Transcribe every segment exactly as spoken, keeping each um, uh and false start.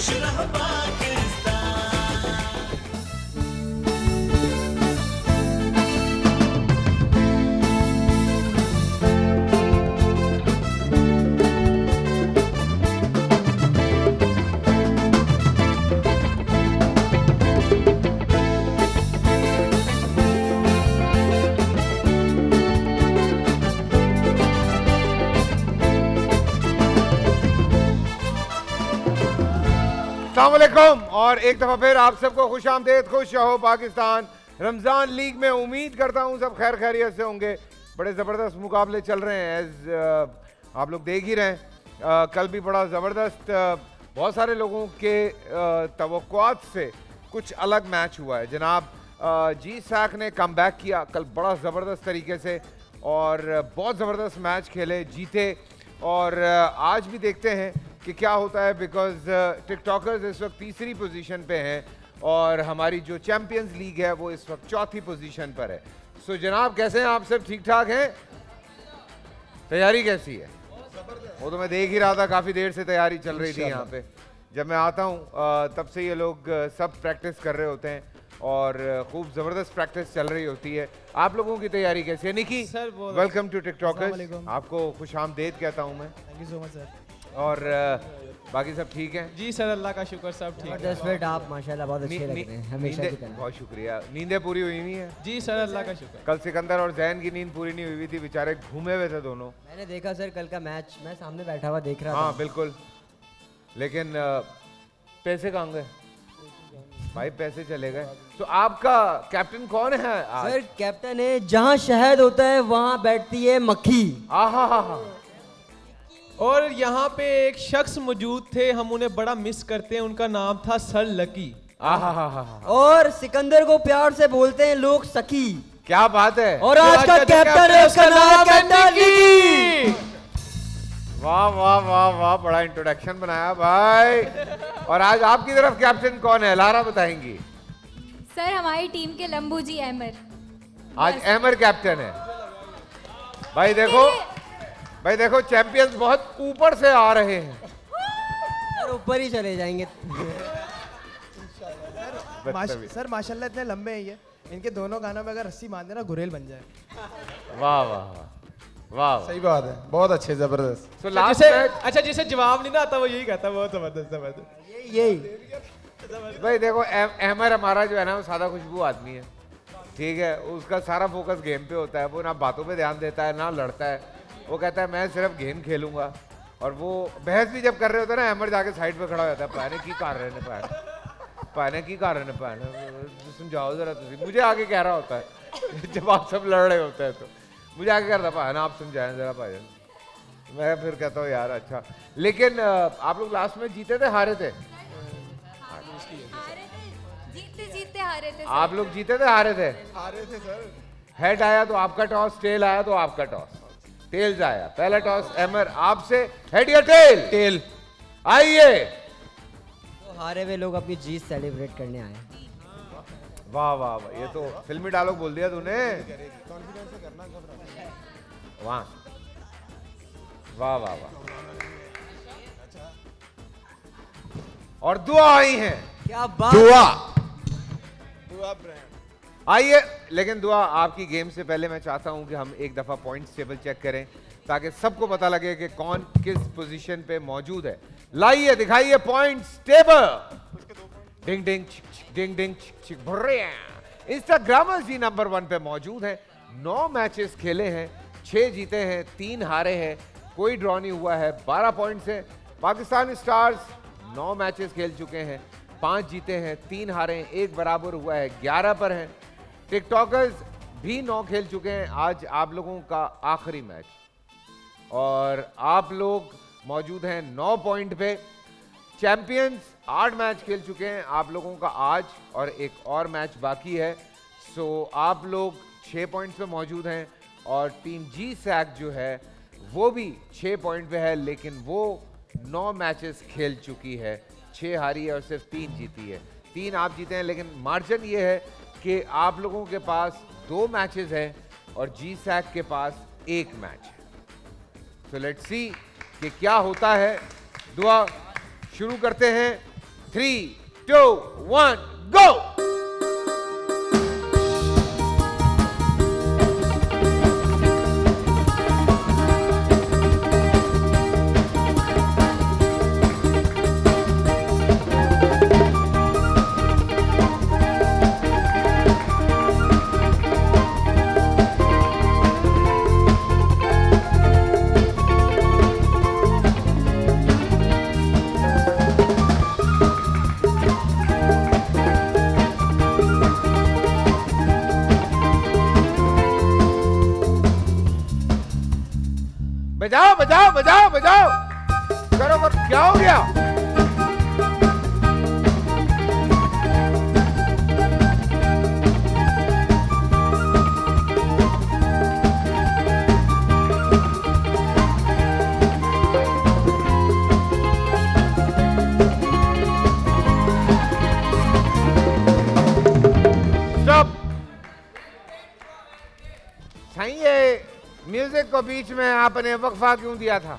खुश रहो पाकिस्तान। अस्सलामुअलैकुम और एक दफा फिर आप सबको खुश आमदेद, खुश रहो पाकिस्तान। रमजान लीग में उम्मीद करता हूँ सब खैर खैरियत से होंगे। बड़े ज़बरदस्त मुकाबले चल रहे हैं, एज आप लोग देख ही रहे हैं। आ, कल भी बड़ा ज़बरदस्त, बहुत सारे लोगों के तवक्कुआत से कुछ अलग मैच हुआ है। जनाब जी सैक ने कम बैक किया कल बड़ा ज़बरदस्त तरीके से और बहुत ज़बरदस्त मैच खेले, जीते। और आज भी देखते हैं कि क्या होता है, बिकॉज टिकटॉकर्स इस वक्त तीसरी पोजीशन पे हैं और हमारी जो चैंपियंस लीग है वो इस वक्त चौथी पोजीशन पर है। सो so, जनाब कैसे हैं आप सब? ठीक ठाक हैं? तैयारी कैसी है? वो तो मैं देख ही रहा था, काफ़ी देर से तैयारी चल रही थी यहाँ पे। जब मैं आता हूँ तब से ये लोग सब प्रैक्टिस कर रहे होते हैं और खूब ज़बरदस्त प्रैक्टिस चल रही होती है। आप लोगों की तैयारी कैसी है? Nikki, welcome to TikTokers. आपको खुश आमदेद कहता हूँ मैं। Thank you so much sir. और uh, बाकी सब ठीक हैं? जी सर, अल्लाह का शुक्र, सब ठीक है। दस मिनट आप माशाल्लाह बहुत अच्छे लग रहे हैं, हमेशा की तरह। बहुत शुक्रिया। नींदें पूरी हुई नहीं है? जी सर, अल्लाह का शुक्र। कल सिकंदर और जैन की नींद पूरी नहीं हुई थी, बेचारे घूमे हुए थे दोनों। मैंने देखा सर कल का मैच, मैं सामने बैठा हुआ देख रहा था। हाँ बिल्कुल, लेकिन पैसे कहाँ गए भाई? पैसे चले गए। तो आपका कैप्टन कौन है आज? सर कैप्टन है, जहाँ शहद होता है वहाँ बैठती है मक्खी। आहा हा हा। और यहाँ पे एक शख्स मौजूद थे, हम उन्हें बड़ा मिस करते हैं, उनका नाम था सर लकी। आहा हा हा। और सिकंदर को प्यार से बोलते हैं लोग सकी। क्या बात है। और आज का कैप्टन है, उसका नाम है कैप्टन लकी। वाह वाह वाह वाह, बड़ा इंट्रोडक्शन बनाया भाई। और आज आपकी तरफ कैप्टन कौन है, लारा बताएंगी? सर हमारी टीम के लंबू जी अहमर। आज अहमर कैप्टन है। भाई देखो भाई देखो, चैंपियंस बहुत ऊपर से आ रहे हैं। सर ऊपर ही चले जाएंगे। माश, सर माशाल्लाह इतने लंबे हैं ये, इनके दोनों गानों में अगर रस्सी बांध देना गुरेल बन जाए। वाह वाह वाह, सही बात है, बहुत अच्छे, जबरदस्त। तो लास्ट जिसे, अच्छा जिसे जवाब नहीं ना आता वो यही कहता, बहुत जबरदस्त जबरदस्त। यही यही भाई देखो, अहमर हमारा जो है ना वो सादा खुशबू आदमी है, ठीक है। उसका सारा फोकस गेम पे होता है, वो ना बातों पे ध्यान देता है ना लड़ता है। वो कहता है मैं सिर्फ गेम खेलूंगा। और वो बहस भी जब कर रहे होते हैं ना, अहमर जाके साइड पे खड़ा हो जाता है। पाने की कर रहे हैं पाने पाने की कर रहे हैं पाने समझाओ जरा तुझे, मुझे आगे कह रहा होता है जब आप सब लड़ रहे होते हैं तो मुझे आगे करता पाना आप समझाएं जरा भाईजान। मैं फिर कहता हूँ यार अच्छा। लेकिन आप लोग लास्ट में जीते थे हारे थे? जीतते जीतते हारे थे। आप लोग जीते थे हारे थे? हारे थे सर। हेड आया तो आपका टॉस, टेल आया तो आपका टॉस। टेल्स आया, पहला टॉस अहमर आपसे। हेड या टेल? टेल। आइए। तो हारे हुए लोग अपनी जीत सेलिब्रेट करने आए। वाह वाह वाह, ये तो फिल्मी डायलॉग बोल दिया तूने। वाह वाह वाह वाह। और दुआ आई है। क्या बात। दुआ दुआ आइए। लेकिन दुआ आपकी गेम से पहले मैं चाहता हूं कि हम एक दफा पॉइंट्स टेबल चेक करें ताकि सबको पता लगे कि कौन किस पोजीशन पे मौजूद है। लाइए दिखाइए points table. Ding ding ding ding Instagrammers ji number one पे मौजूद है। नौ मैचेस खेले हैं, छह जीते हैं, तीन हारे हैं, कोई ड्रॉ नहीं हुआ है, बारह पॉइंट्स है। पाकिस्तान स्टार्स नौ मैचेस खेल चुके हैं, पांच जीते हैं, तीन हारे हैं, एक बराबर हुआ है, ग्यारह पर हैं। टिकटॉकर्स भी नौ खेल चुके हैं, आज आप लोगों का आखिरी मैच और आप लोग मौजूद हैं नौ पॉइंट पे। चैंपियंस आठ मैच खेल चुके हैं, आप लोगों का आज और एक और मैच बाकी है। सो आप लोग छः पॉइंट्स पे मौजूद हैं और टीम जी सैक जो है वो भी छः पॉइंट पे है, लेकिन वो नौ मैचेस खेल चुकी है, छः हारी है और सिर्फ तीन जीती है। तीन आप जीते हैं, लेकिन मार्जिन ये है कि आप लोगों के पास दो मैचेस हैं और जी सैक के पास एक मैच है। सो लेट्स सी कि क्या होता है। दुआ शुरू करते हैं थ्री टू वन गो। बजाओ बजाओ बजाओ बजाओ, करो करो, क्या हो गया? स्टॉप। सही है, म्यूजिक को बीच में आपने वक्फा क्यों दिया था?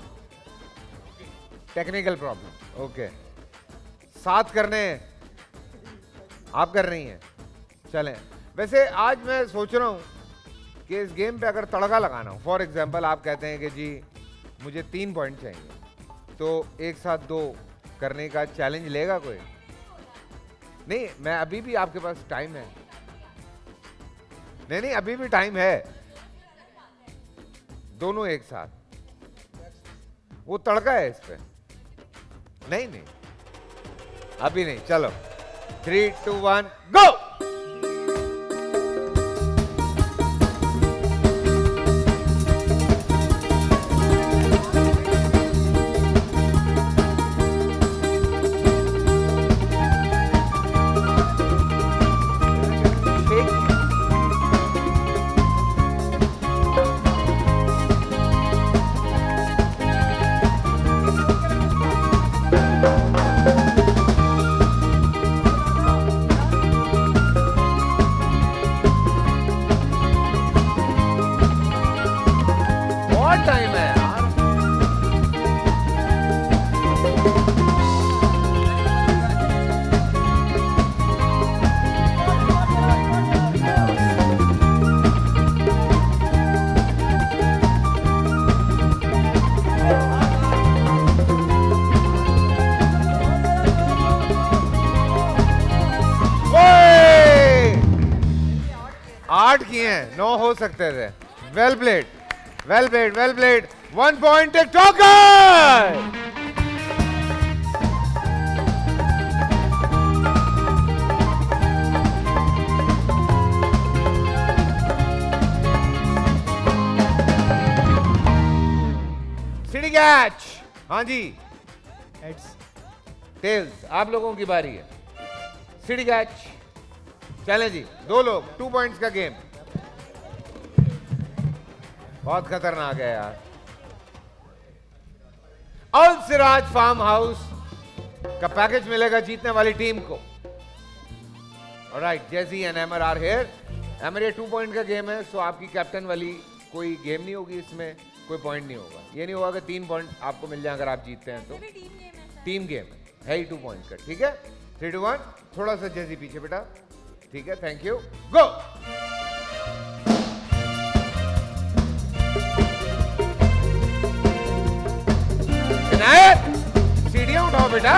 Technical problem. ओके, साथ करने आप कर रही हैं, चलें। वैसे आज मैं सोच रहा हूं कि इस गेम पे अगर तड़का लगाना हो, फॉर एग्जांपल आप कहते हैं कि जी मुझे तीन पॉइंट चाहिए, तो एक साथ दो करने का चैलेंज लेगा कोई? नहीं, मैं अभी भी, आपके पास टाइम है। नहीं नहीं, अभी भी टाइम है, दोनों एक साथ। वो तड़का है इस पे। नहीं नहीं, अभी नहीं, चलो three two one go. Time है यार। आठ किए हैं, नौ हो सकते थे। Well played, well played, well played. One point talker. City catch. हाँ जी, हेड्स। टेल्स, आप लोगों की बारी है। सिटी कैच, चलें जी, दो लोग, टू पॉइंट्स का गेम। बहुत खतरनाक है यार। अल सिराज फार्म हाउस का पैकेज मिलेगा जीतने वाली टीम को। Alright, Jessie and Ahmar are here. Ahmar, ये टू पॉइंट का गेम है, सो आपकी कैप्टन वाली कोई गेम नहीं होगी, इसमें कोई पॉइंट नहीं होगा। ये नहीं होगा कि तीन पॉइंट आपको मिल जाए अगर आप जीतते हैं तो। टीम गेम है ही टू पॉइंट का, ठीक है। Three two one. थोड़ा सा जेसी पीछे बेटा, ठीक है, थैंक यू। गो। सीढ़ियां उठाओ बेटा।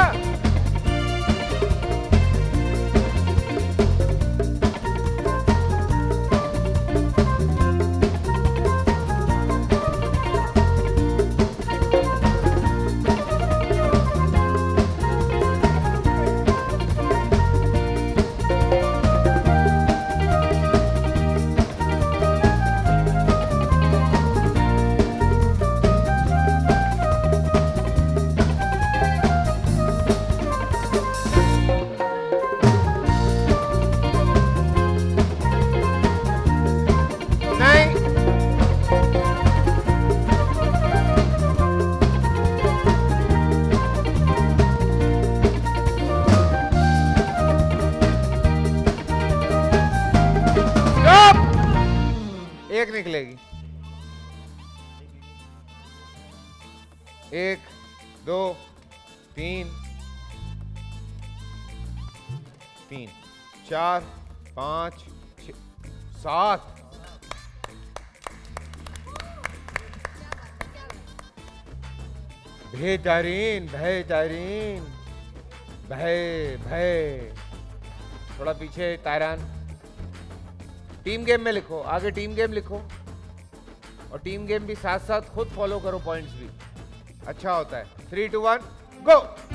एक निकलेगी। एक, दो, तीन, तीन, चार, पाँच, छः, सात। बेहतरीन बेहतरीन भय भय। थोड़ा पीछे तायरान। टीम गेम में लिखो, आगे टीम गेम लिखो और टीम गेम भी साथ साथ खुद फॉलो करो, पॉइंट्स भी अच्छा होता है। Three two one go.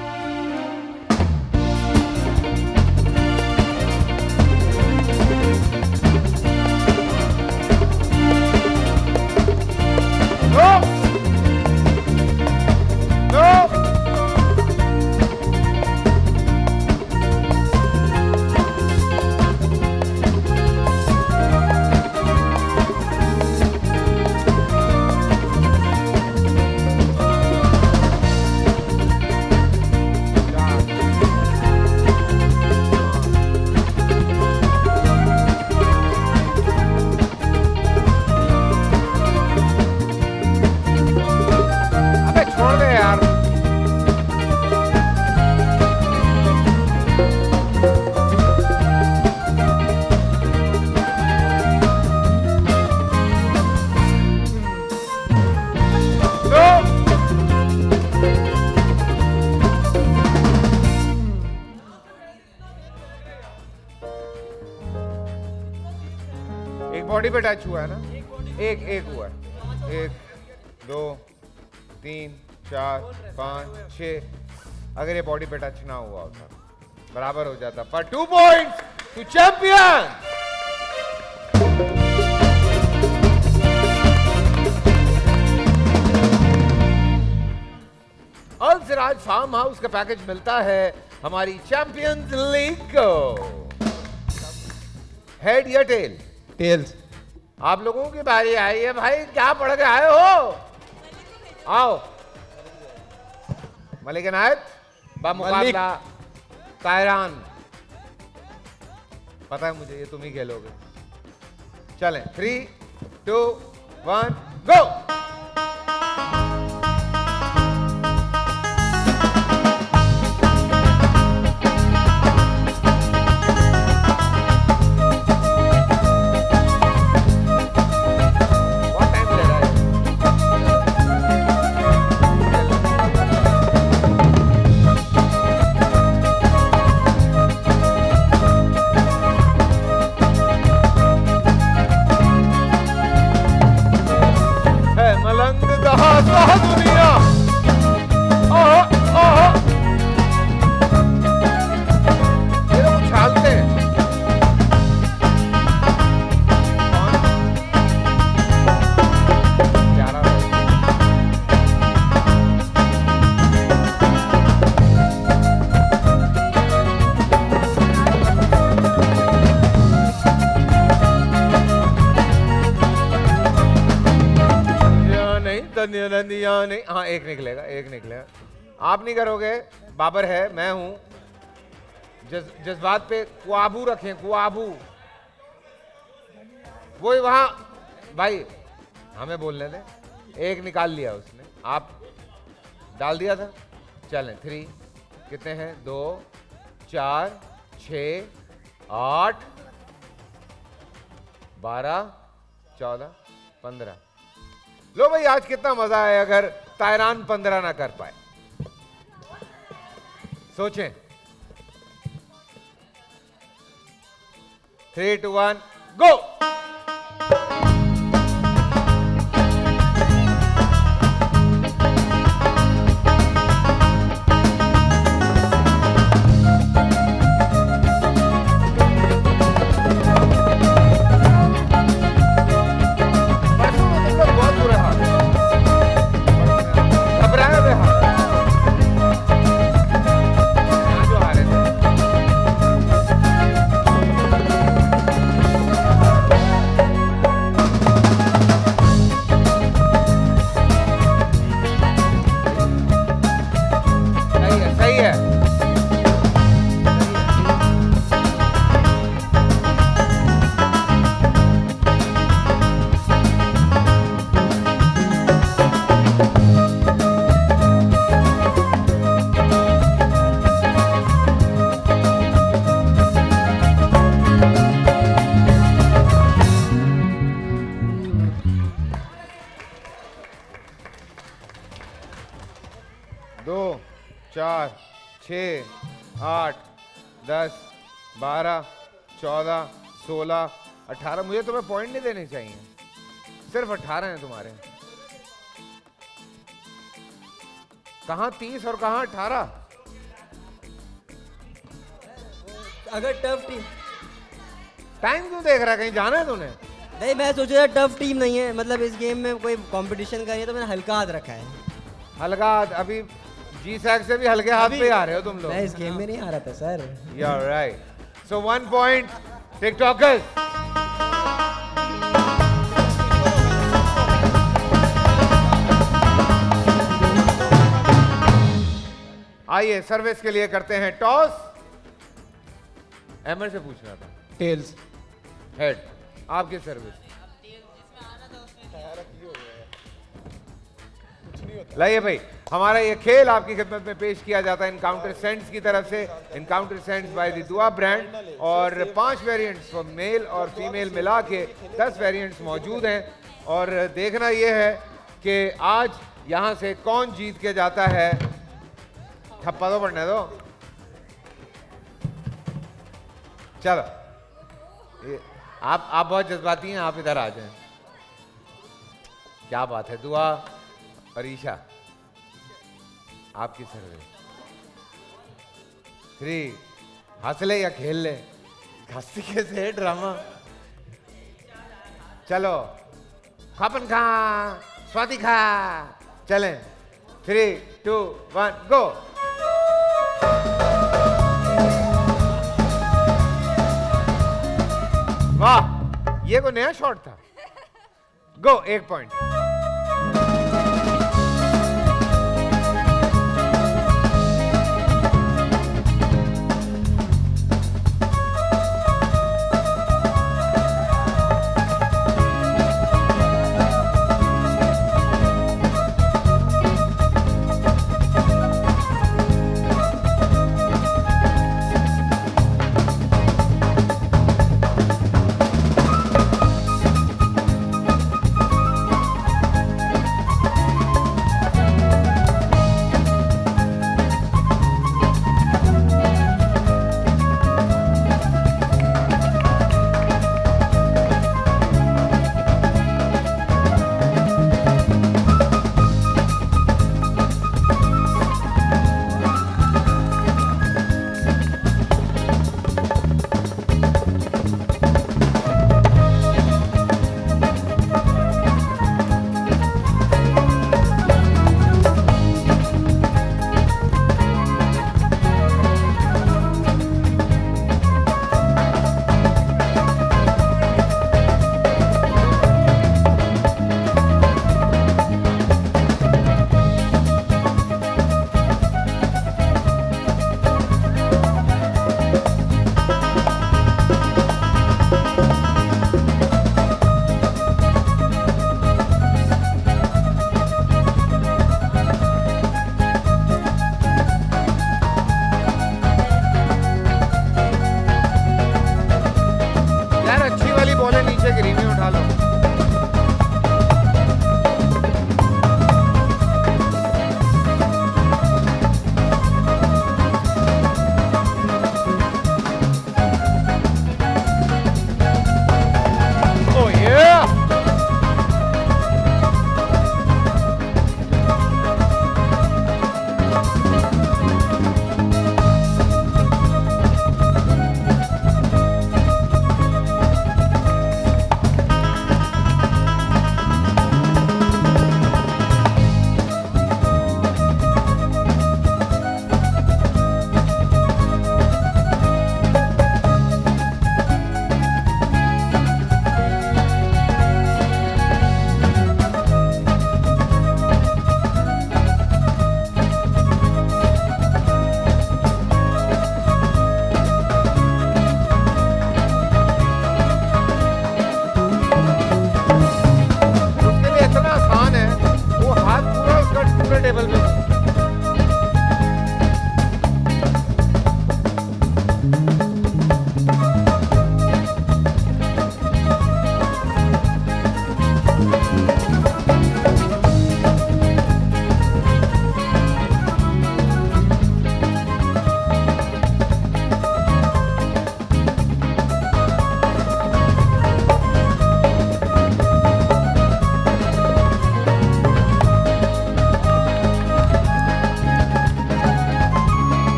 Body पे टच हुआ है ना? एक एक हुआ है। एक, दो, तीन, चार, पाँच, छः। अगर ये बॉडी पे टच ना हुआ होता बराबर हो जाता। पर two points to champion. Al Siraj farm house का पैकेज मिलता है हमारी चैंपियंस लीग को। हेड या टेल? टेल्स। आप लोगों की बारी आई है भाई, क्या पढ़ के आए हो? आओ। मलिक इनायत बामुकाबला तायरान। पता है मुझे ये तुम ही खेलोगे। चलें, थ्री टू वन गो। नहीं, हाँ एक निकलेगा, एक निकलेगा। आप नहीं करोगे, बाबर है, मैं हूं। जज, जज्बात पे कुआबू रखें, कुआबू। वो वहां भाई हमें बोलने दे। एक निकाल लिया उसने, आप डाल दिया था। चलें, थ्री कितने हैं? दो, चार, छ, आठ, बारह, चौदह, पंद्रह। लो भाई, आज कितना मजा है अगर तायरान पंद्रह ना कर पाए। सोचें। Three two one go. दो, चार, छ, आठ, दस, बारह, चौदह, सोलह, अठारह। मुझे तुम्हें पॉइंट नहीं देने चाहिए, सिर्फ अठारह हैं तुम्हारे। कहां तीस और कहां अठारह? अगर टफ टीम, टाइम क्यों देख रहा है? कहीं जाना है तूने? नहीं मैं सोच रहा टफ टीम नहीं है, मतलब इस गेम में कोई कंपटीशन का नहीं है, तो मैंने हल्का हाथ रखा है। हल्का हाथ? अभी जी सैक से भी हल्के हाथ पे आ रहे हो तुम लोग। मैं इस गेम में नहीं आ रहा था sir. You are right. So one point TikTokers. आइए सर्विस के लिए करते हैं टॉस। एमर से पूछना था। टेल्स। हेड। आपकी सर्विस। लाइए भाई, हमारा ये खेल आपकी खिदमत में पेश किया जाता है इनकाउंटर सेंट्स की तरफ से। Encounter scents by the Dua brand, और पांच वेरिएंट्स फॉर मेल और फीमेल मिला के दस वेरिएंट्स मौजूद हैं। और देखना ये है कि आज यहां से कौन जीत के जाता है। ठप्पा तो पड़ने दो। चलो, ये आप आप बहुत जज्बाती हैं, आप इधर आ जाएं। क्या बात है। दुआ और ईशा, आपकी सर्विस। थ्री, हंस ले या खेल ले? हंसी कैसे है ड्रामा। चलो, खापन खा, स्वाति खा। चलें, थ्री टू वन गो। वाह, ये कोई नया शॉट था। गो, एक पॉइंट।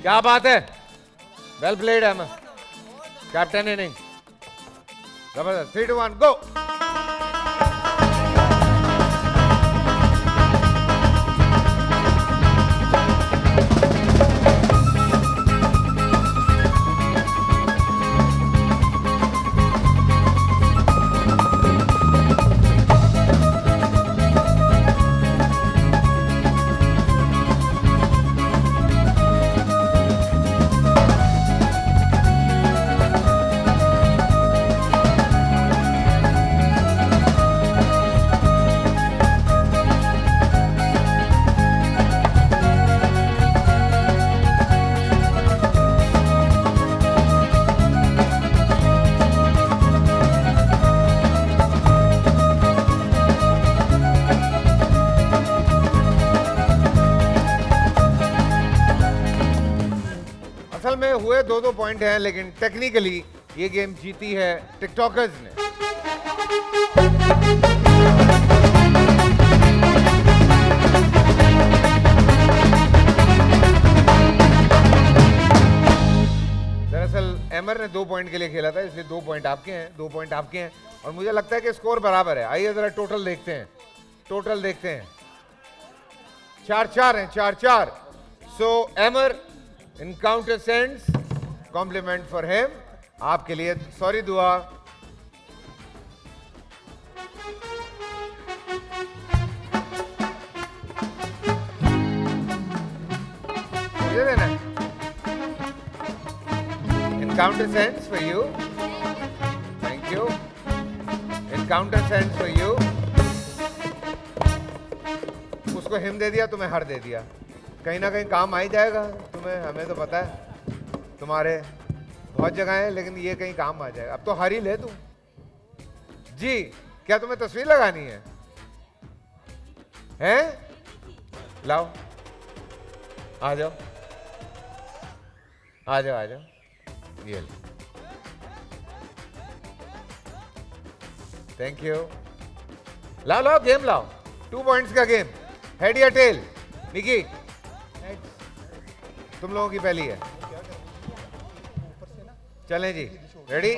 क्या बात है, वेल प्लेड है कैप्टन इनिंग, जबरदस्त। Three two one go. असल में हुए दो दो पॉइंट हैं, लेकिन टेक्निकली ये गेम जीती है टिकटॉकर्स ने। दरअसल एमर ने दो पॉइंट के लिए खेला था, इसलिए दो पॉइंट आपके हैं, दो पॉइंट आपके हैं, और मुझे लगता है कि स्कोर बराबर है। आइए जरा टोटल देखते हैं, टोटल देखते हैं। चार चार हैं, चार चार। सो Ahmar Encounter scents compliment for him, आपके लिए। सॉरी दुआ। मुझे देना है। Encounter scents for you, thank you. Encounter scents for you. उसको हिम दे दिया, तुम्हें हर दे दिया। कहीं ना कहीं काम आ ही जाएगा तुम्हें, हमें तो पता है तुम्हारे बहुत जगह है, लेकिन ये कहीं काम आ जाएगा। अब तो हर ही ले तू जी। क्या तुम्हें तस्वीर लगानी है? हैं? लाओ, आ जाओ, आ जाओ, आ जाओ। ये थैंक यू। लाओ लाओ, गेम लाओ। टू पॉइंट्स का गेम। हेड या टेल? निकी, तुम लोगों की पहली है। चलें जी, रेडी?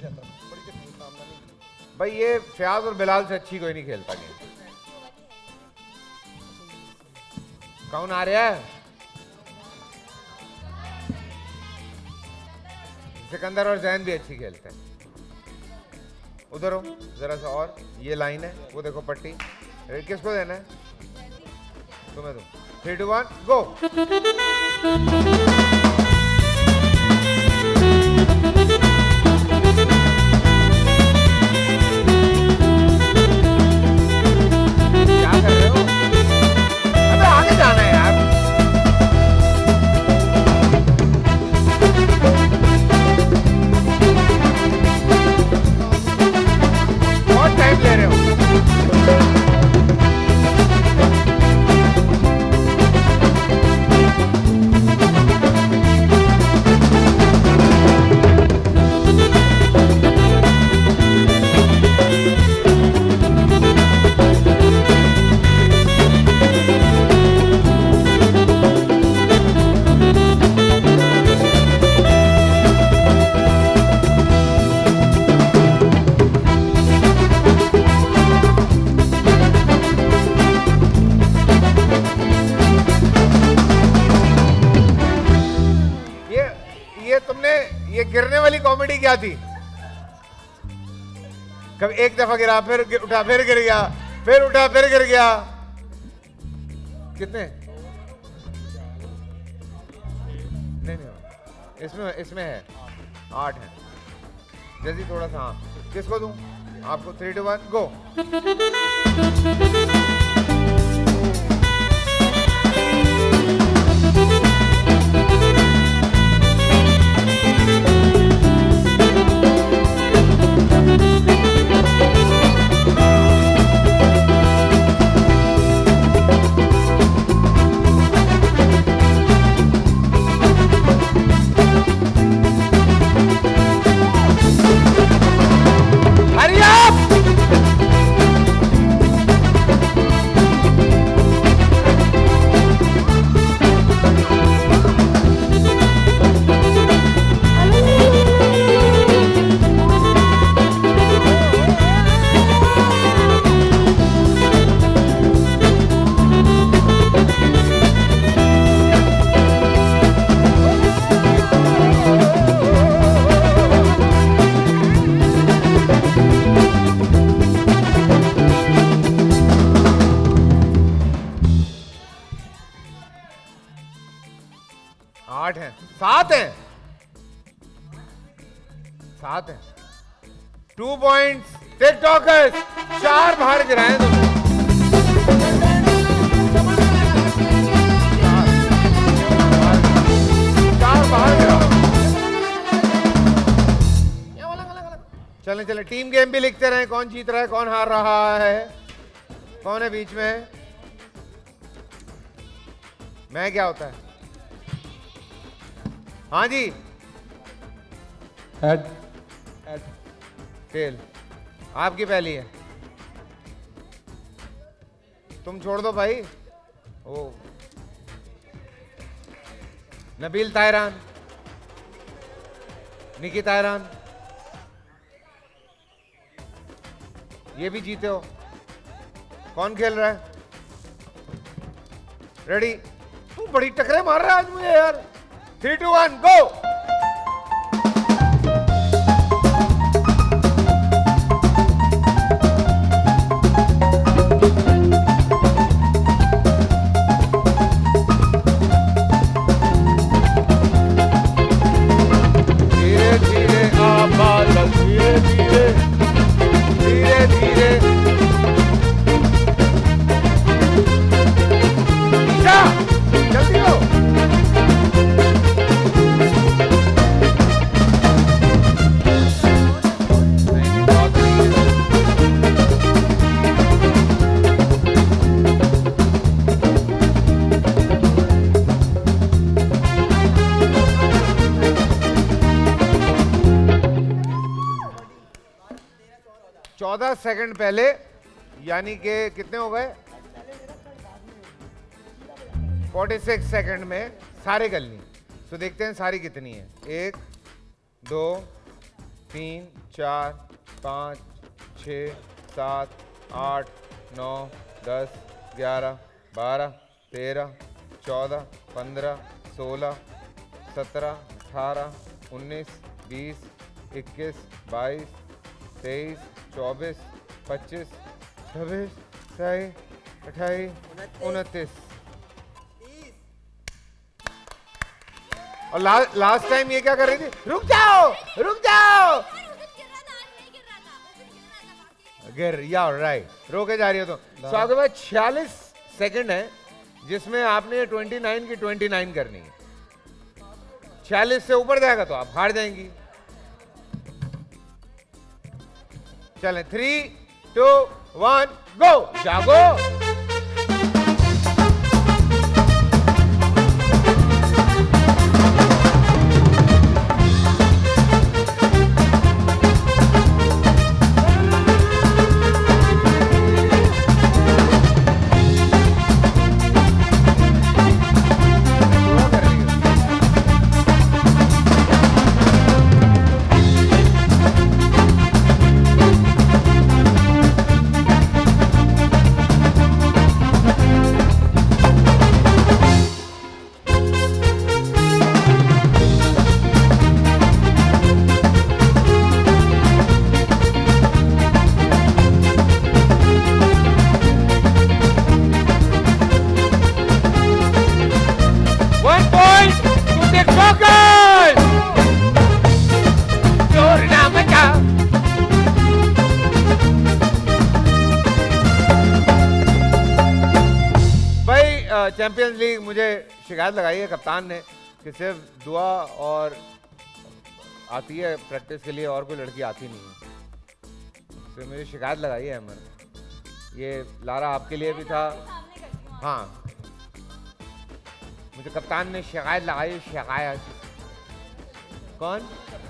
भाई ये फयाज और बिलाल से अच्छी कोई नहीं खेलता गेम। कौन आ रहा है? सिकंदर और जैन भी अच्छी खेलते हैं। उधर हो जरा सा, और ये लाइन है, वो देखो पट्टी। किसको देना है? तुम्हें दो। Three two one go. क्या कर रहे हो? अबे आगे जाना है यार। बहुत टाइम ले रहे हो। गिरने वाली कॉमेडी क्या थी? कभी एक दफा गिरा, फिर उठा, फिर गिर गया, फिर उठा, फिर गिर गया। कितने? नहीं नहीं, इसमें इसमें है आठ है। जल्दी थोड़ा सा। हाँ, किसको दूं? आपको। Three two one go. आठ हैं, सात हैं, सात हैं। टू पॉइंट्स टिकटॉकर्स, चार बाहर गिराए तुमने। चार बाहर गिराओ। चलें चलें, टीम गेम भी लिखते रहें, कौन जीत रहा है कौन हार रहा है, कौन है बीच में, मैं क्या होता है। हाँ जी, हेड हेड टेल, आपकी पहली है, तुम छोड़ दो भाई। ओ नबील तायरान, निकी तायरान, ये भी जीते हो। कौन खेल रहा है? रेडी? तू बड़ी टकरे मार रहा है आज मुझे यार। Three two one go. धीरे धीरे आवाज, धीरे धीरे धीरे धीरे। ईशा जल्दी लो। चौदह सेकंड पहले, यानी कि कितने हो गए? छियालीस सेकंड में सारे गलनी। तो देखते हैं सारी कितनी है। एक, दो, तीन, चार, पाँच, छ, सात, आठ, नौ, दस, ग्यारह, बारह, तेरह, चौदह, पंद्रह, सोलह, सत्रह, अठारह, उन्नीस, बीस, इक्कीस, बाईस, तेईस, चौबीस, पच्चीस, छब्बीस, सताईस, अट्ठाईस, उनतीस। और ला, लास्ट टाइम ये क्या कर रही थी? रुक जाओ, रुक जाओ। गिर, या राइट, रोके जा रही हो तो। सो आपके पास छियालीस सेकंड है, जिसमें आपने उनतीस की उनतीस करनी है। छियालीस से ऊपर जाएगा तो आप हार जाएंगी। चलें, थ्री टू वन गो। जागो। चैंपियंस लीग मुझे शिकायत लगाई है कप्तान ने कि सिर्फ दुआ और आती है प्रैक्टिस के लिए और कोई लड़की आती नहीं है। तो मुझे शिकायत लगाई है अमर। ये लारा आपके लिए भी था। हाँ, मुझे कप्तान ने शिकायत लगाई। शिकायत कौन?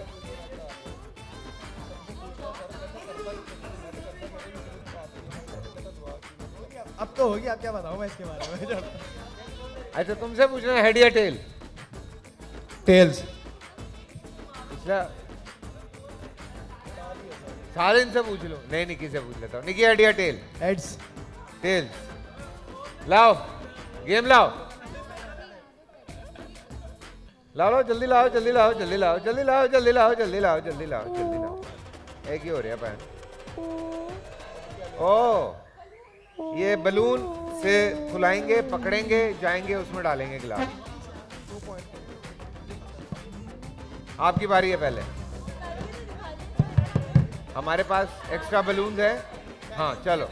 अब तो होगी, आप क्या बताऊं मैं इसके बारे में जब। अच्छा, तुमसे पूछना है हेड या टेल? टेल्स। पिछला सारे इनसे पूछ लो। नहीं, निकी से पूछ लेता हूँ। निकी, हेड या टेल? हेड्स। टेल्स। लाओ गेम, लाओ लाओ लाओ जल्दी लाओ, जल्दी लाओ, जल्दी लाओ, जल्दी लाओ, जल्दी लाओ, जल्दी लाओ, जल्दी लाओ, जल्दी लाओ। एक ही हो रही है पैन। ओ, ये बलून से फुलाएंगे, पकड़ेंगे, जाएंगे, उसमें डालेंगे गिलास। आपकी बारी है पहले। हमारे पास एक्स्ट्रा बलून्स है। हाँ चलो।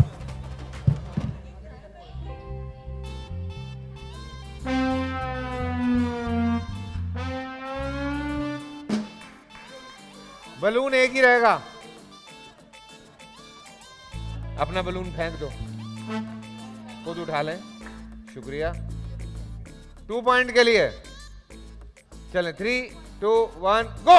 बलून एक ही रहेगा। अपना बलून फेंक दो, खुद उठा लें। शुक्रिया। टू पॉइंट के लिए चलें। Three two one go.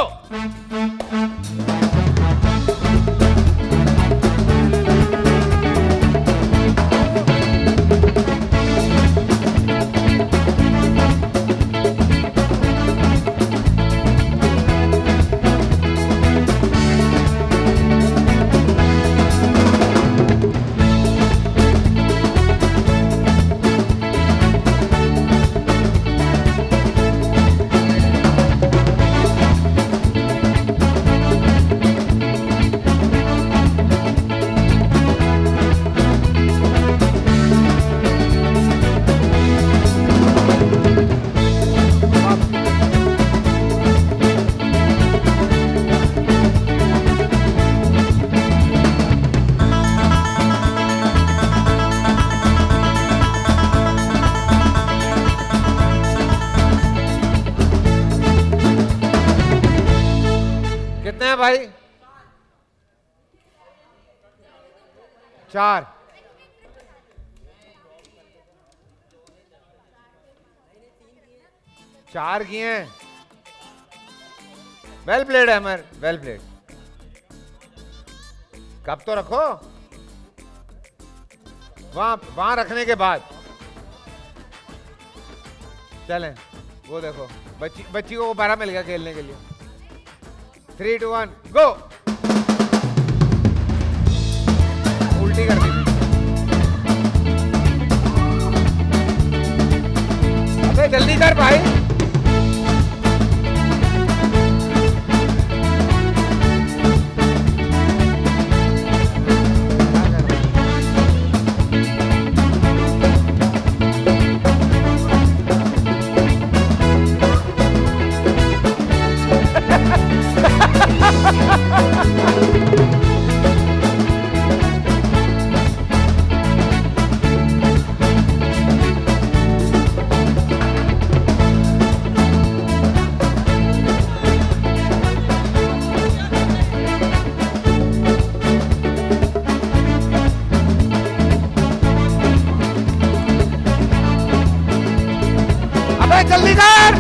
भाई चार। चार किए हैं। Well played Ahmar, well played. कब तो रखो, वहां वहां रखने के बाद चलें। वो देखो बच्ची बच्ची को बारह मिल गया खेलने के लिए। Three two one go. उल्टी कर दी। अबे जल्दी कर भाई। जल्दी कर।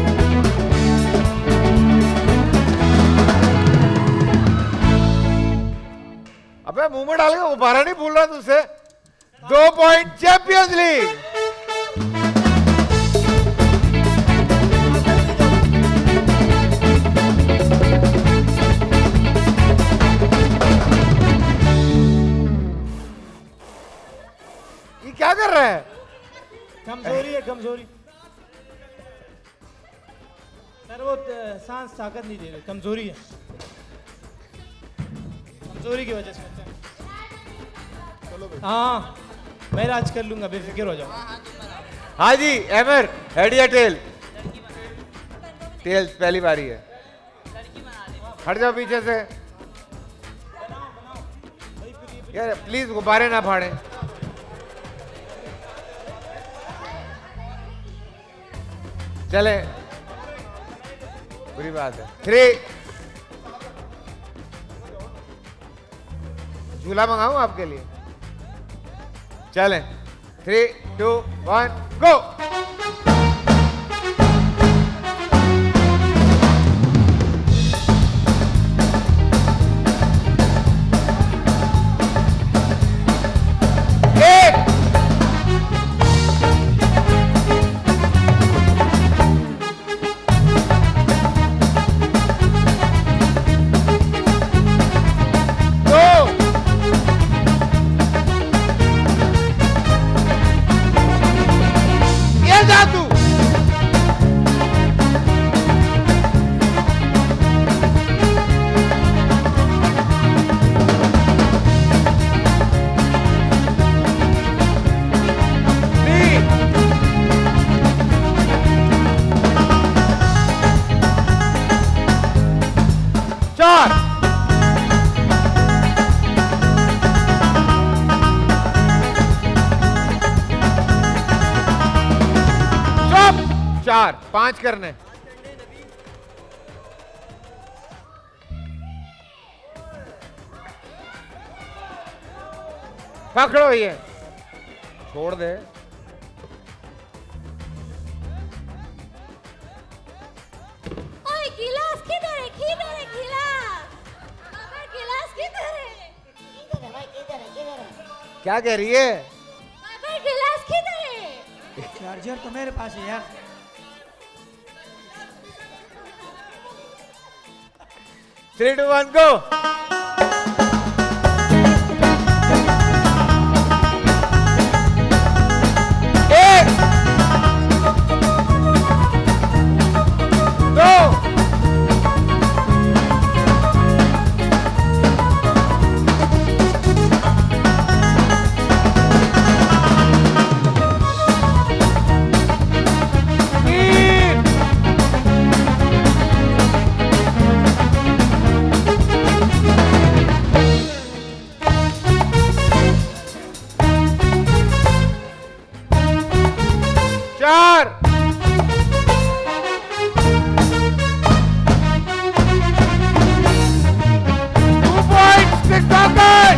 अबे मुंह में डाल के गुब्बारा नहीं भूल रहा तुझसे। दो पॉइंट चैंपियंस लीग। ये क्या कर रहा है? कमजोरी है, कमजोरी। सर वो सांस ताकत नहीं दे रही, कमजोरी है, कमजोरी की वजह से। हाँ मैं राज कर लूंगा, बेफिक्र हो जाओ। हाँ जी एमर, हेड या टेल? टेल्स पहली बारी है। हट जाओ पीछे से यार, प्लीज गुब्बारे ना फाड़ें। चले, बुरी बात है। थ्री, झूला मंगाऊं आपके लिए? चलें, थ्री टू वन गो। चार, पांच करने। पकड़ो ये, छोड़ दे। ओए गिलास किधर है? किधर है गिलास? अबे गिलास किधर है? किधर है भाई, किधर है, किधर है? क्या कह रही है? अबे गिलास किधर है? चार्जर तो मेरे पास है यार। Three two one go. एक, दो, तीन, चार, टू पॉइंट्स टिकटॉकर।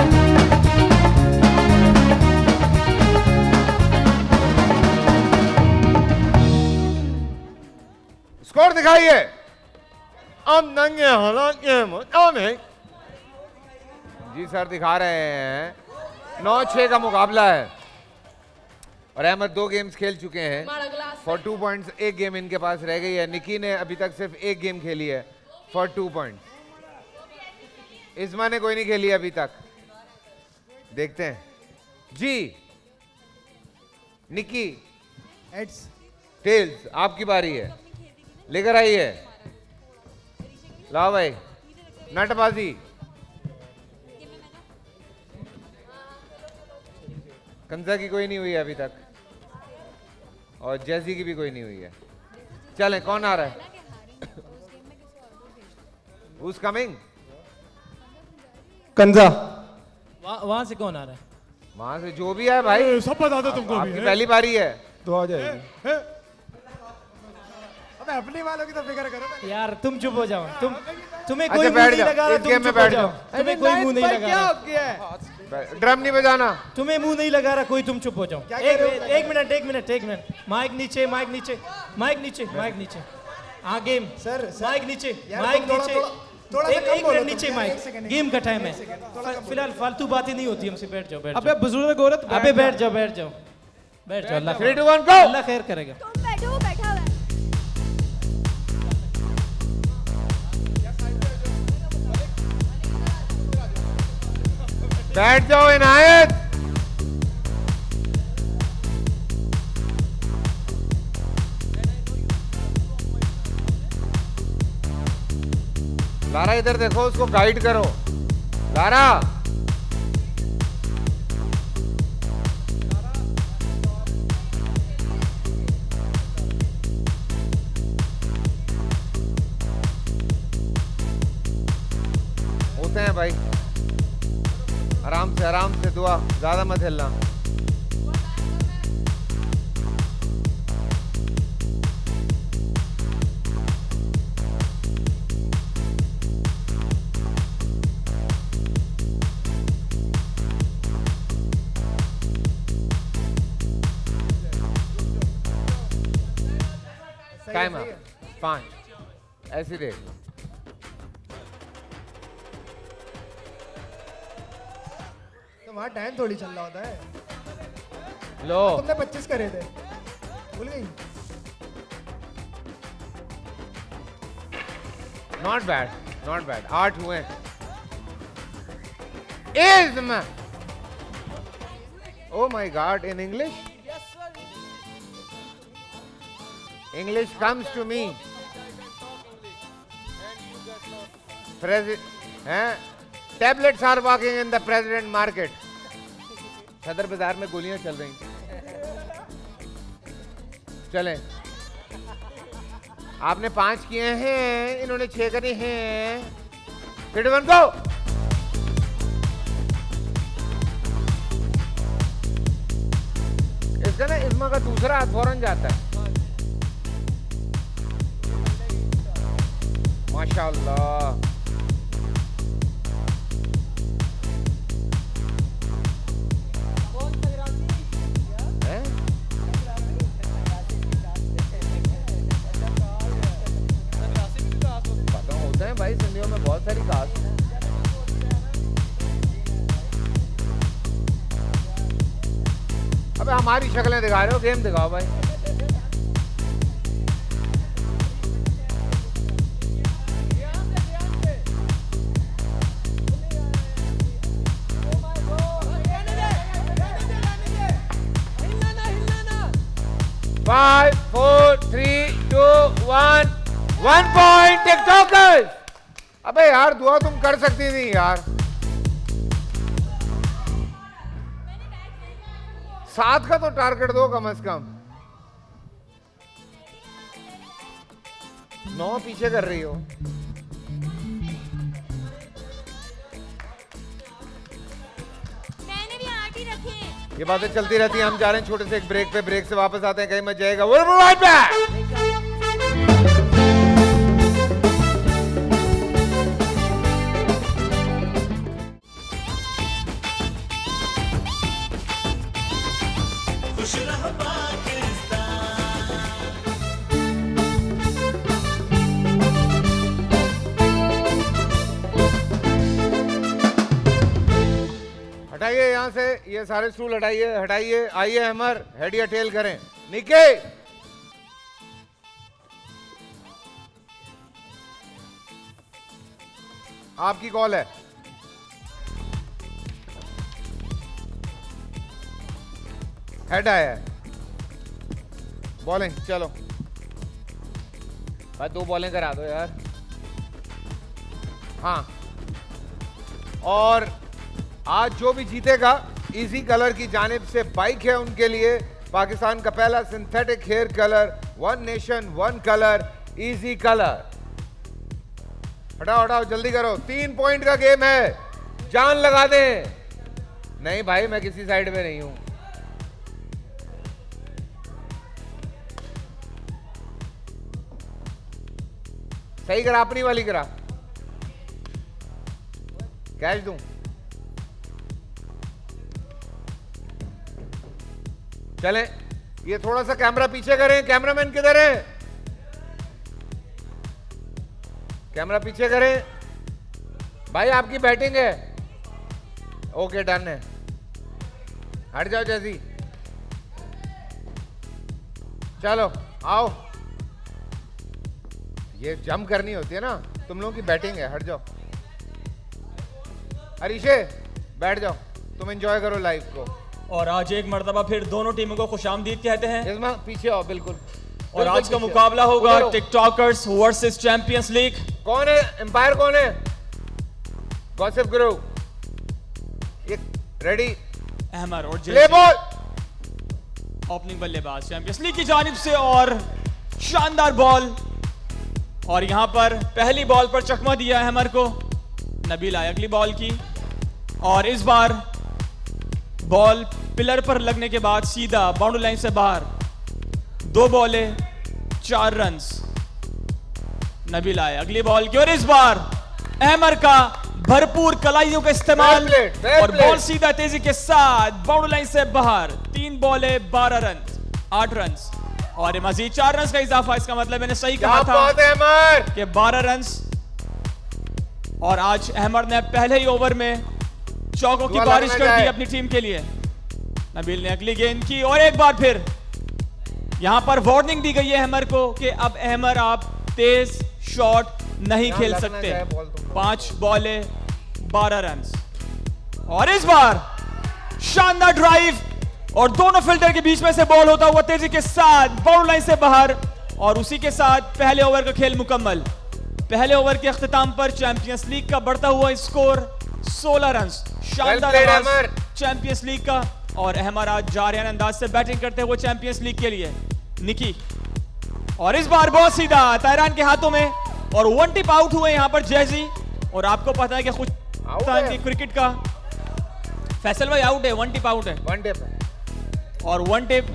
स्कोर दिखाइए। अब नंगे हालात के मुताबिक जी सर दिखा रहे हैं नौ छह का मुकाबला है और अहमद दो गेम्स खेल चुके हैं फॉर टू पॉइंट्स। एक गेम इनके पास रह गई है। निकी ने अभी तक सिर्फ एक गेम खेली है फॉर टू पॉइंट्स। इस्मा ने कोई नहीं खेली अभी तक। देखते हैं जी। निकी, हेड्स। टेल्स, आपकी बारी है। लेकर आइए। लाओ भाई, नटबाजी। कंजा की कोई नहीं हुई है अभी तक और जैसी की भी कोई नहीं हुई है। चलें, कौन आ रहा है? Who's coming? कंजा। वहां से कौन आ रहा है? वहां से जो भी है भाई, सब बता दो तुमको आपकी पहली बारी है तो आ जाएगी। अबे अपने वालों की तो फिक्र करो ना। यार तुम चुप हो जाओ। तुम तुम्हें अच्छा, कोई मुंह बैठ नहीं जाओ, लगा रहा, इस तुम गेम में चुप हो बैठ जाओ। जाओ। तुम्हें कोई मुंह नहीं लगा क्या रहा। हो गया है? ड्रम नहीं बजाना। तुम्हें मुंह नहीं लगा रहा कोई, तुम चुप हो जाओ। क्या एक कह रहे हो? एक मिनट एक मिनट एक मिनट माइक नीचे माइक नीचे माइक नीचे माइक नीचे। हाँ गेम सर, सर। माइक नीचे यार, माइक तुम थोड़ा- नीचे। थोड़ा- थोड़ा सा एक कम एक बोलो मिनट तुम। नीचे एक माइक। सेकंड, गेम का टाइम है। एक सेकंड, थोड़ा कम फिलहाल फालतू बातें नहीं होती हमसे। बैठ जाओ बैठ अबे जाओ बुजुर्ग औरत अबे बैठ जाओ बैठ जाओ बैठ जाओ। अल्लाह थ्री टू वन गो। अल्लाह खैर करेगा। तुम बैठो, वो बैठा हुआ है। बैठ जाओ इनायत। लारा इधर देखो, उसको गाइड करो। लारा, होते हैं भाई, आराम से आराम से। दुआ ज्यादा मत हिलना। Time up. पांच, ऐसे देख। तो वहाँ टाइम थोड़ी चल रहा होता है। लो, तुमने पच्चीस करे थे, भूल गई? Not bad not bad. आठ हुए। इज़्म, oh my god, in English English comes to me. Tablets are walking in the president market. Sadar Bazaar में गोलियां चल रही। चलें, आपने पांच किए हैं, इन्होंने छह करे हैं। One go. इसका ना इस्मा का दूसरा हाथ फौरन जाता है। माशाअल्लाह। हैं? पता होता है भाई, सिंधियों में बहुत सारी कास्ट है। अबे हमारी शक्लें दिखा रहे हो, गेम दिखाओ भाई। Five, four, three, two, one, one point TikTokers. अबे यार दुआ तुम कर सकती थी यार। सात का तो टारगेट दो कम से कम। नौ पीछे कर रही हो। मैंने भी आठ ही रखे। ये बातें चलती रहती हैं। हम जा रहे हैं छोटे से एक ब्रेक पे, ब्रेक से वापस आते हैं, कहीं मत जाएगा। We'll be right back. खुश रहो पाकिस्तान। हटाइए यहाँ से ये सारे स्टूल, हटाइए हटाइए। आइए अमर, हेड या टेल करें। निके आपकी कॉल है। हेड आया है। बॉलिंग चलो भाई, दो बॉलिंग करा दो यार। हाँ, और आज जो भी जीतेगा इजी कलर की जानिब से बाइक है उनके लिए। पाकिस्तान का पहला synthetic hair colour, one nation one colour, easy colour. हटाओ हटाओ जल्दी करो, तीन पॉइंट का गेम है, जान लगा दें। नहीं भाई मैं किसी साइड में नहीं हूं। सही करा, अपनी वाली करा, कैच दूं। चलें, ये थोड़ा सा कैमरा पीछे करें। कैमरामैन किधर है? कैमरा पीछे करें भाई, आपकी बैटिंग है। ओके डन है, हट जाओ जैसी। चलो आओ, ये जम करनी होती है ना, तुम लोगों की बैटिंग है, हट जाओ। अरीशे बैठ जाओ, तुम एंजॉय करो लाइफ को। और आज एक मर्तबा फिर दोनों टीमों को खुशामदीद कहते हैं। इसमें पीछे आओ बिल्कुल। और बिल्कुल आज का पीछे। मुकाबला होगा उधर हो। TikTokers versus champions league. कौन है एम्पायर? कौन है? गॉसिप गुरु। ये रेडी? अहमर और प्ले बॉल। ओपनिंग बल्लेबाज चैंपियंस लीग की जानिब से, और शानदार बॉल। और यहां पर पहली बॉल पर चकमा दिया अहमर को, नबील आए अगली बॉल की। और इस बार बॉल पिलर पर लगने के बाद सीधा बाउंड्री लाइन से बाहर। दो बॉले चार रन्स। नबील आए अगली बॉल की, और इस बार अहमर का भरपूर कलाइयों का इस्तेमाल, Well played, well और played. बॉल सीधा तेजी के साथ बाउंड्री लाइन से बाहर। तीन बॉले बारह रन, आठ रन, और मजीद चार रन का इजाफा। इसका मतलब मैंने सही कहा था अहमर कि बारह रन। और आज अहमर ने पहले ही ओवर में चौकों की दुआ बारिश लगना कर दी जाए। अपनी टीम के लिए। नबील ने अगली गेंद की, और एक बार फिर यहां पर वार्निंग दी गई है अहमर को कि अब अहमर आप तेज शॉट नहीं यहाँ खेल लगना सकते। जाए बॉल तुम लोग। पांच बॉले बारह रन, और इस बार शानदार ड्राइव, और दोनों फिल्टर के बीच में से बॉल होता हुआ तेजी के साथ बाउंड्री लाइन से बाहर। और उसी के साथ पहले ओवर का खेल मुकम्मल। पहले ओवर के अख्ताम पर चैंपियंस लीग का बढ़ता हुआ स्कोर सोलह रन। शानदार played, आगाज अहमर। चैंपियंस लीग का। और अहमर आज जारियाना अंदाज से बैटिंग करते हुए चैंपियंस लीग के लिए। निकी, और इस बार बहुत सीधा तैरान के हाथों में, और वन टिप आउट हुए यहां पर जैजी। और आपको पता है कि खुश है। क्रिकेट का फैसल भाई आउट है, वन टिप आउट है। वन टिप, और वन टिप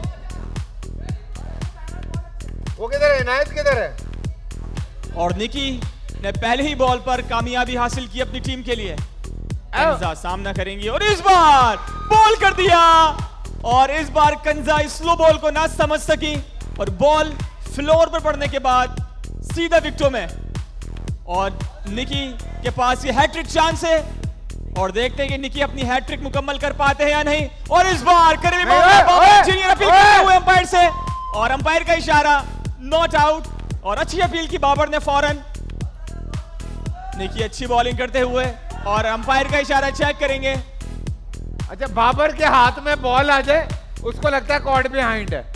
वो किधर है? इनायत किधर है? और निकी ने पहले ही बॉल पर कामयाबी हासिल की अपनी टीम के लिए। कंजा सामना करेंगी और इस बार बॉल कर दिया और इस बार कंजा इस स्लो बॉल को ना समझ सकी और बॉल फ्लोर पर पड़ने के बाद सीधा विकेटों में। और निकी के पास ये हैट्रिक चांस है और देखते हैं कि निकी अपनी हैट्रिक मुकम्मल कर पाते हैं या नहीं। और इस बार करीबी इंजीनियर अपील करते हुए अंपायर से और अंपायर का इशारा नॉट आउट और अच्छी अपील की बाबर ने फौरन। निकी अच्छी बॉलिंग करते हुए और अंपायर का इशारा चेक करेंगे। अच्छा, बाबर के हाथ में बॉल आ जाए उसको लगता है कॉर्ड बिहाइंड है।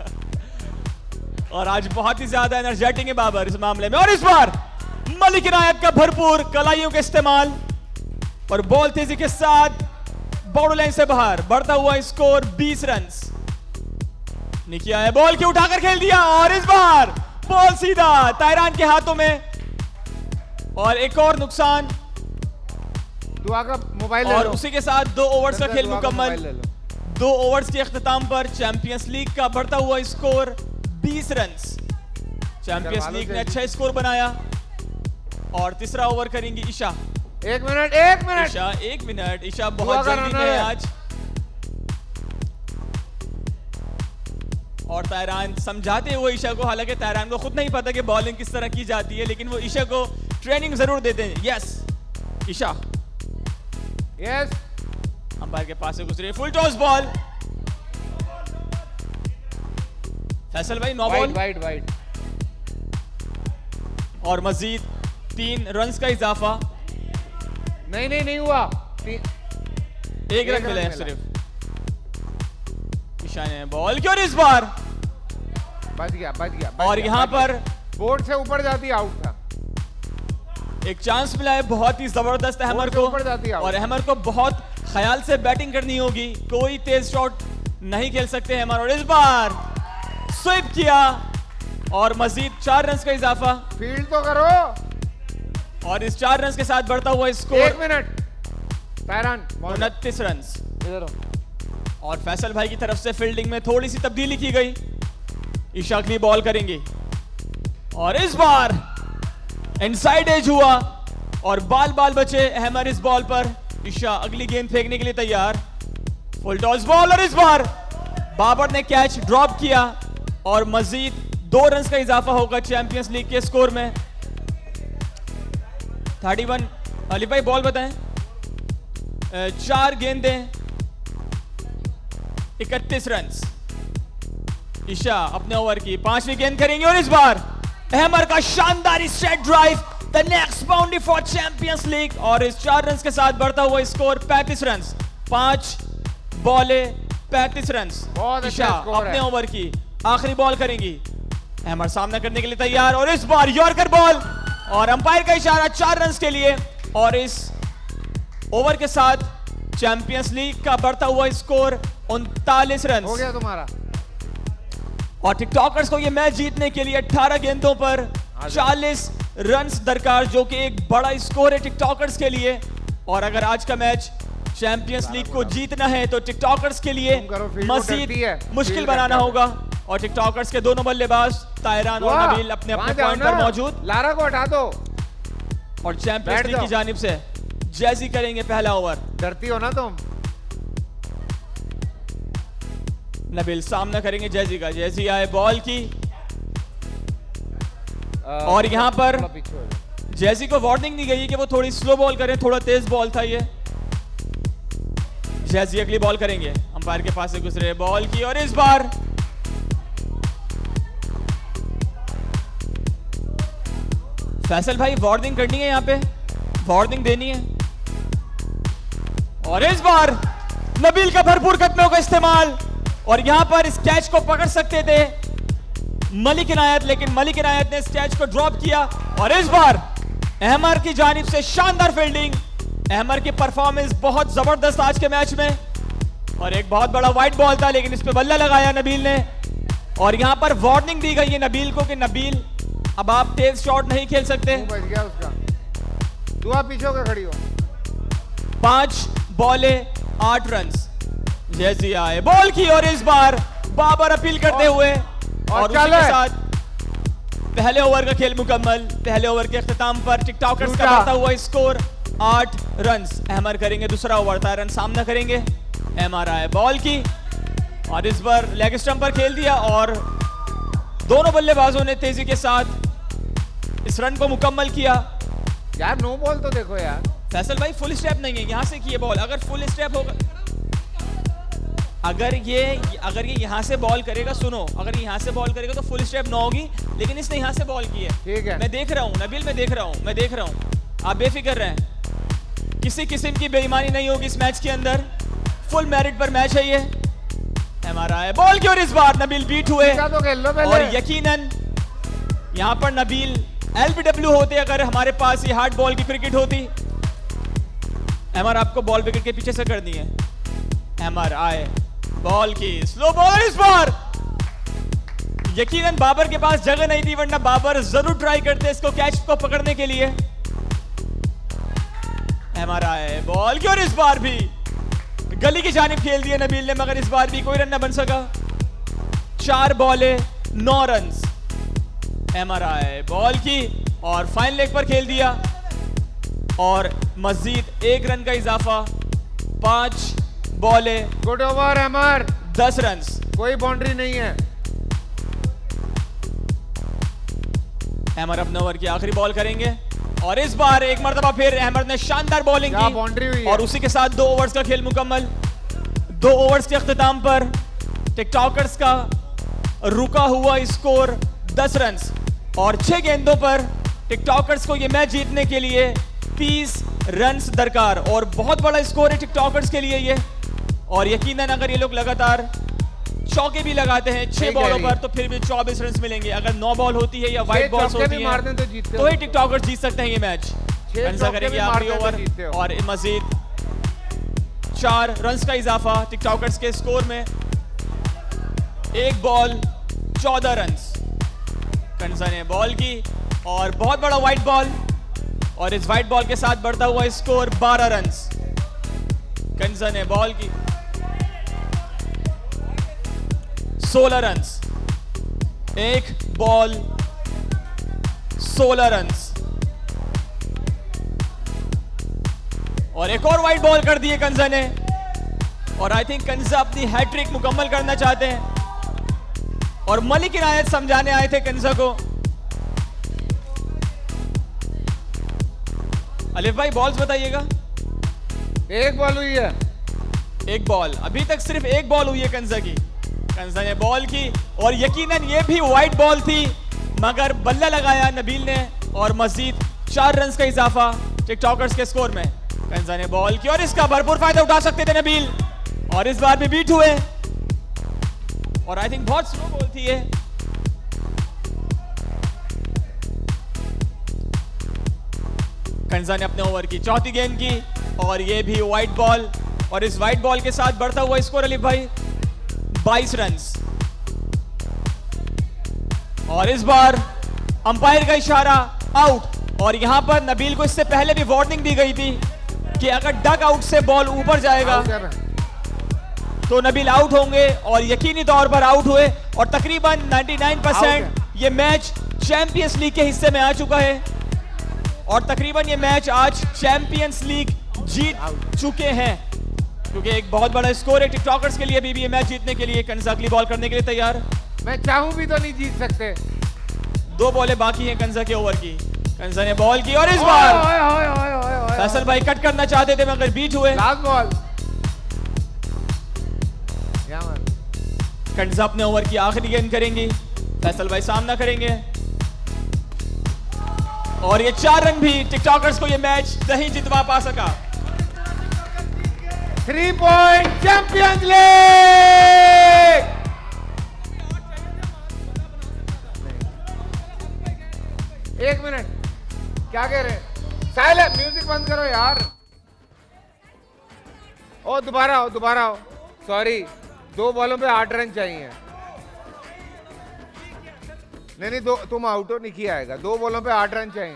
और आज बहुत ही ज्यादा एनर्जेटिक है बाबर इस मामले में। और इस बार मलिक इनायत का भरपूर कलाइयों का इस्तेमाल और बॉल तेजी के साथ बॉर्डर लाइन से बाहर बढ़ता हुआ स्कोर बीस रन। निकिया है बॉल की उठाकर खेल दिया और इस बार बॉल सीधा तायरान के हाथों में और एक और नुकसान। दुआ का मोबाइल ले और लो। उसी के साथ दो ओवर्स का खेल दुआ का मुकम्मल। मोबाइल ले लो। दो ओवर्स के अख्ताम पर चैंपियंस लीग का बढ़ता हुआ स्कोर बीस रन। चैंपियंस लीग ने अच्छा स्कोर बनाया और तीसरा ओवर करेंगी ईशा। एक मिनट एक मिनट ईशा एक मिनट ईशा बहुत जल्दी में है आज। और तायरान समझाते हुए ईशा को, हालांकि तायरान को खुद नहीं पता कि बॉलिंग किस तरह की जाती है, लेकिन वो ईशा को ट्रेनिंग जरूर देते हैं। Yes Isha, yes. अंपायर के पास से गुजरी फुल टॉस बॉल। फैसल भाई नो बॉल वाइड वाइड और मजीद तीन रन्स का इजाफा। नहीं नहीं नहीं हुआ। एक, एक रन मिला है सिर्फ। ईशा ने बॉल की और इस बार बच गया बच गया बच और गया, यहां बच पर गया। बोर्ड से ऊपर जाती आउट था। एक चांस मिला है बहुत ही जबरदस्त अहमर को और अहमर को बहुत ख्याल से बैटिंग करनी होगी। कोई तेज शॉट नहीं खेल सकते अहमर और इस बार स्वीप किया और मजीद चार रन का इजाफा। फील्ड तो करो। और इस चार रन के साथ बढ़ता हुआ स्कोर एक मिनट तायरान उनतीस रन। इधर और फैसल भाई की तरफ से फील्डिंग में थोड़ी सी तब्दीली की गई। ईशा के लिए बॉल करेंगे और इस बार इनसाइड एज हुआ और बाल बाल बचे अहमर इस बॉल पर। ईशा अगली गेंद फेंकने के लिए तैयार। फुल टॉस बॉल और इस बार बाबर ने कैच ड्रॉप किया और मजीद दो रन का इजाफा होगा चैंपियंस लीग के स्कोर में। Thirty one. अली भाई बॉल बताएं। चार गेंदें इकतीस रन। ईशा अपने ओवर की पांचवी गेंद करेंगे और इस बार अहमर का शानदार straight drive, the next boundary for champions league और इस चार रन के साथ बढ़ता हुआ स्कोर पैंतीस रन। पांच बॉले पैंतीस रन। ईशा अपने ओवर की आखिरी बॉल करेंगी। अहमर सामना करने के लिए तैयार और इस बार यॉर्कर बॉल और अंपायर का इशारा चार रन के लिए और इस ओवर के साथ चैंपियंस लीग का बढ़ता हुआ स्कोर उनतालीस रन हो गया तुम्हारा। और टिकटॉकर्स को ये मैच जीतने के लिए अठारह गेंदों पर चालीस रन दरकार, जो कि एक बड़ा स्कोर है टिकटॉकर्स के लिए। और अगर आज का मैच चैंपियंस लीग को जीतना है तो टिकटॉकर्स के लिए मजीद मुश्किल बनाना होगा। और टिकटॉकर्स के दोनों बल्लेबाज तायरान और नबील अपने अपने पॉइंट पर मौजूद। लारा को हटा दो और चैंपियंस लीग की जानिब से जैसी करेंगे पहला ओवर। डरती हो ना तुम। नबील सामना करेंगे जैजी का। जैजी आए बॉल की और यहां पर जैजी को वार्निंग दी गई कि वो थोड़ी स्लो बॉल करें, थोड़ा तेज बॉल था ये। जैजी अगली बॉल करेंगे। अंपायर के पास से गुजरे बॉल की और इस बार फैसल भाई वार्निंग करनी है, यहां पे वार्निंग देनी है। और इस बार नबील का भरपूर कदमों का इस्तेमाल और यहां पर इस कैच को पकड़ सकते थे मलिक इनायत, लेकिन मलिक इनायत ने इस कैच को ड्रॉप किया। और इस बार अहमर की जानिब से शानदार फील्डिंग। अहमर की परफॉर्मेंस बहुत जबरदस्त आज के मैच में और एक बहुत बड़ा वाइड बॉल था लेकिन इस पे बल्ला लगाया नबील ने। और यहां पर वार्निंग दी गई है नबील को कि नबील अब आप तेज शॉट नहीं खेल सकते। बच गया उसका। दुआ पीछे होकर खड़ी हो। पांच बॉले आठ रन। जैसी आए बॉल की और इस बार बाबर अपील करते और, हुए और, और उसी के साथ पहले ओवर का खेल मुकम्मल। पहले ओवर के अख्ताम पर टिकटॉकर्स का बढ़ता हुआ स्कोर आठ रन्स। अहमर करेंगे दूसरा ओवर, तारन सामना करेंगे। एमआर आए बॉल की और इस बार लेग स्टंप पर खेल दिया और दोनों बल्लेबाजों ने तेजी के साथ इस रन को मुकम्मल किया। यार नो बॉल तो देखो यार। फैसल भाई फुल स्टेप नहीं है, यहाँ से किए बॉल। अगर फुल स्टेप होगा, अगर ये अगर ये यहाँ से बॉल करेगा, सुनो, अगर ये यहाँ से बॉल करेगा तो फुल स्टेप ना होगी, लेकिन इसने यहाँ से बॉल की है। ठीक है, मैं देख रहा हूँ नबील, मैं देख रहा हूँ मैं देख रहा हूँ आप बेफिक्र रहें। किसी किस्म की बेईमानी नहीं होगी इस मैच के अंदर। फुल मेरिट पर मैच है ये। हमारा है बॉल की और इस बार नबील बीट हुए तो खेल लो पहले। और यकीनन यहाँ पर नबील एलबीडब्ल्यू होते अगर हमारे पास ये हार्ड बॉल की क्रिकेट होती। एमआर आपको बॉल विकेट के पीछे से कर दी है। एमआर आए बॉल की स्लो बॉल इस बार यकीनन बाबर के पास जगह नहीं थी, वरना बाबर जरूर ट्राई करते इसको कैच को पकड़ने के लिए। एमआर आए बॉल की और इस बार भी गली की जानिब खेल दिया नबील ने, मगर इस बार भी कोई रन न बन सका। चार बॉले नौ रन्स। एमआर आए बॉल की और फाइन लेग पर खेल दिया और मजीद एक रन का इजाफा। पांच बॉले गुड ओवर एमआर, दस रन्स। कोई बाउंड्री नहीं है। एमआर अपने ओवर की आखिरी बॉल करेंगे और इस बार एक मर्तबा फिर अहमद ने शानदार बॉलिंग की बाउंड्री हुई है। और उसी के साथ दो ओवर्स का खेल मुकम्मल। दो ओवर्स के अख्ताम पर टिकटॉकर्स का रुका हुआ स्कोर दस रन्स और छह गेंदों पर टिकटॉकर्स को यह मैच जीतने के लिए तीस रन्स दरकार और बहुत बड़ा स्कोर है टिकटॉकर्स के लिए ये। और यकीनन अगर ये लोग लगातार चौके भी लगाते हैं छह बॉलों पर तो फिर भी चौबीस रन मिलेंगे। अगर नौ बॉल होती है या वाइट बॉल्स होती है तो, जीतते तो ही टिकटॉकर्स जीत सकते हैं ये मैच। कंजा करेंगे आखिरी ओवर और मजीद चार रन्स का इजाफा टिकटॉकर्स के स्कोर में। एक बॉल चौदह रन्स। कंजा ने बॉल की और बहुत बड़ा वाइट बॉल और इस वाइट बॉल के साथ बढ़ता हुआ स्कोर बारह रन्स। कंजा ने बॉल की सोलह रन्स। एक बॉल सोलह रन्स और एक और वाइट बॉल कर दिए कंजा ने और आई थिंक कंजा अपनी हैट्रिक मुकम्मल करना चाहते हैं और मलिक इनायत समझाने आए थे कंजा को। अलिफ भाई बॉल्स बताइएगा। एक बॉल हुई है। एक बॉल, अभी तक सिर्फ एक बॉल हुई है कंजा की। कंजा ने बॉल की और यकीनन ये भी वाइट बॉल थी, मगर बल्ला लगाया नबील ने और मजीद चार रन का इजाफा टिकटॉकर्स के स्कोर में। कंजा ने बॉल की और इसका भरपूर फायदा उठा सकते थे नबील और इस बार भी बीट हुए और आई थिंक बहुत स्लो बॉल थी ये। कंजा ने अपने ओवर की चौथी गेंद की और ये भी वाइट बॉल और इस वाइट बॉल के साथ बढ़ता हुआ स्कोर अलीफ भाई बाईस रन्स। और इस बार अंपायर का इशारा आउट और यहां पर नबील को इससे पहले भी वार्निंग दी गई थी कि अगर डक आउट से बॉल ऊपर जाएगा तो नबील आउट होंगे और यकीनी तौर पर आउट हुए और तकरीबन निन्यानवे परसेंट ये मैच चैंपियंस लीग के हिस्से में आ चुका है और तकरीबन ये मैच आज चैंपियंस लीग जीत चुके हैं क्योंकि एक बहुत बड़ा स्कोर है टिकटॉकर्स के लिए। भी, भी ये मैच जीतने के लिए कंजा अगली बॉल करने के लिए तैयार। मैं चाहूं भी तो नहीं जीत सकते। दो बॉलें बाकी हैं कंजा के ओवर की। कंजा ने बॉल की और इस बार फैसल भाई कट करना चाहते थे मगर बीट हुए। Last ball. कंजा अपने ओवर की आखिरी गेंद करेंगी। फैसल भाई सामना करेंगे और ये चार रन भी टिकटॉकर्स को ये मैच नहीं जितवा पा सका। Three point champions league. एक मिनट, क्या कह रहे हैं? साइलेंट, म्यूजिक बंद करो यार। ओ दोबारा आओ, दोबारा आओ। सॉरी, दो बॉलों पे आठ रन चाहिए। नहीं नहीं, दो तुम आउट हो, निकी आएगा। दो बॉलों पे आठ रन चाहिए।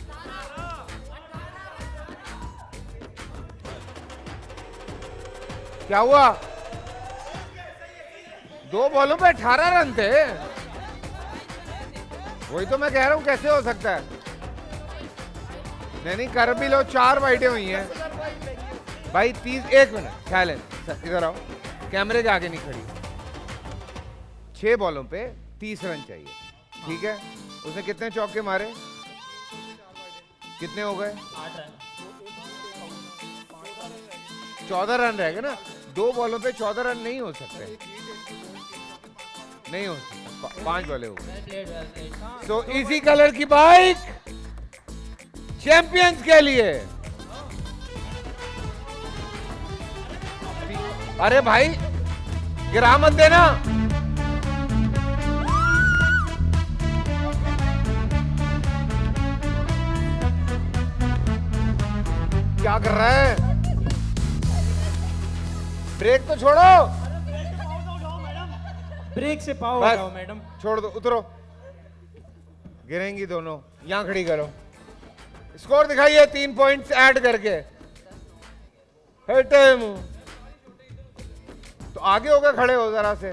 क्या हुआ? दो बॉलों पे अठारह रन थे। वही तो मैं कह रहा हूँ, कैसे हो सकता है? नहीं नहीं कर भी लो, चार वाइडें हुई हैं भाई। तीस, एक मिनट साइलेंस, इधर आओ, कैमरे के आगे नहीं खड़ी। छह बॉलों पे तीस रन चाहिए, ठीक है? उसने कितने चौके मारे? कितने हो गए? चौदह रन रह गए ना। दो बॉलों पे चौदह रन नहीं हो सकते, नहीं हो सकता। पांच बॉले हो गए। सो इसी कलर की बाइक चैंपियंस के लिए। अरे भाई गिरा मत देना। क्या कर रहा है? ब्रेक तो छोड़ो। ब्रेक से पाओ हटाओ मैडम। छोड़ दो, उतरो। गिरेंगी दोनों। यहां खड़ी करो। स्कोर दिखाइए तीन पॉइंट्स ऐड करके। हटे मुंह। तो आगे होकर खड़े हो जरा से।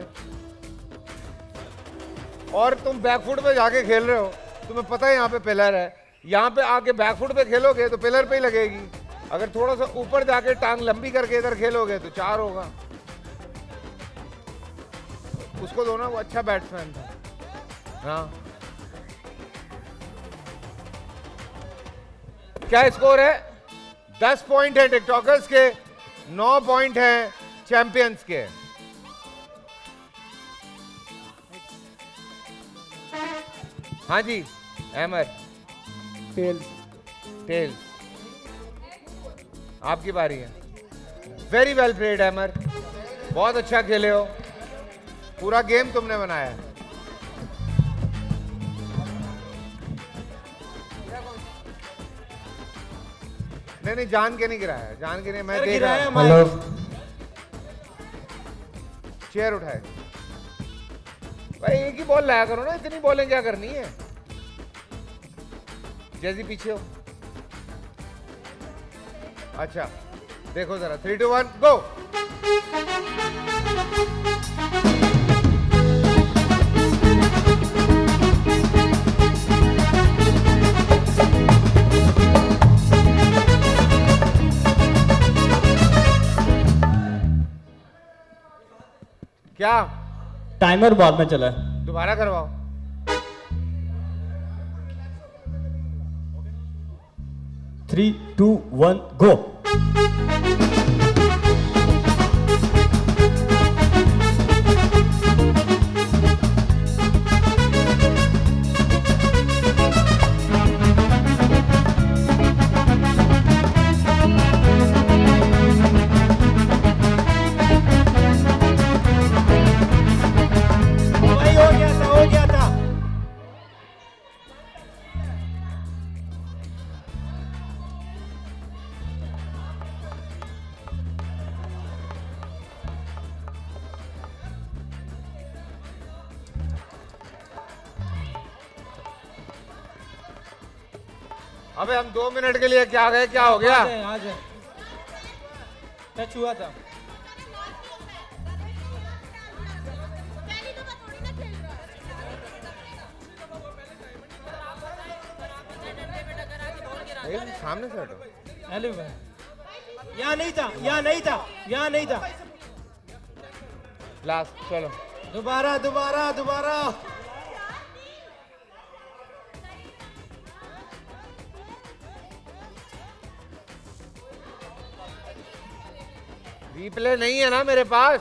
और तुम बैकफुट पे जाके खेल रहे हो, तुम्हें पता है यहाँ पे पिलर है। यहाँ पे आके बैकफुट पे खेलोगे तो पिलर पे ही लगेगी। अगर थोड़ा सा ऊपर जाके टांग लंबी करके इधर खेलोगे तो चार होगा। उसको दो ना, वो अच्छा बैट्समैन था। हाँ क्या स्कोर है? दस पॉइंट है टिकटॉकर्स के, नौ पॉइंट हैं चैंपियंस के। हाँ जी अहमद। टेल्स। टेल्स। आपकी बारी है। वेरी वेल प्लेड अहमद, बहुत अच्छा खेले हो। पूरा गेम तुमने बनाया है। नहीं नहीं जान के नहीं गिराया, जान के नहीं। मैं देख रहा हूं। हेलो, चेयर उठाए भाई। एक ही बॉल लाया करो ना, इतनी बॉलें क्या करनी है? जैसी पीछे हो। अच्छा देखो जरा, थ्री टू वन गो। क्या टाइमर बाद में चला है, दोबारा करवाओ। Three two one go. अबे हम दो मिनट के लिए क्या गए? क्या हो गया? आ जाए। टच हुआ था। सामने से हटो। हेलो भाई, यहाँ नहीं था, यहाँ नहीं था, यहाँ नहीं था। लास्ट चलो। दोबारा दोबारा दोबारा। रिप्ले नहीं है ना मेरे पास।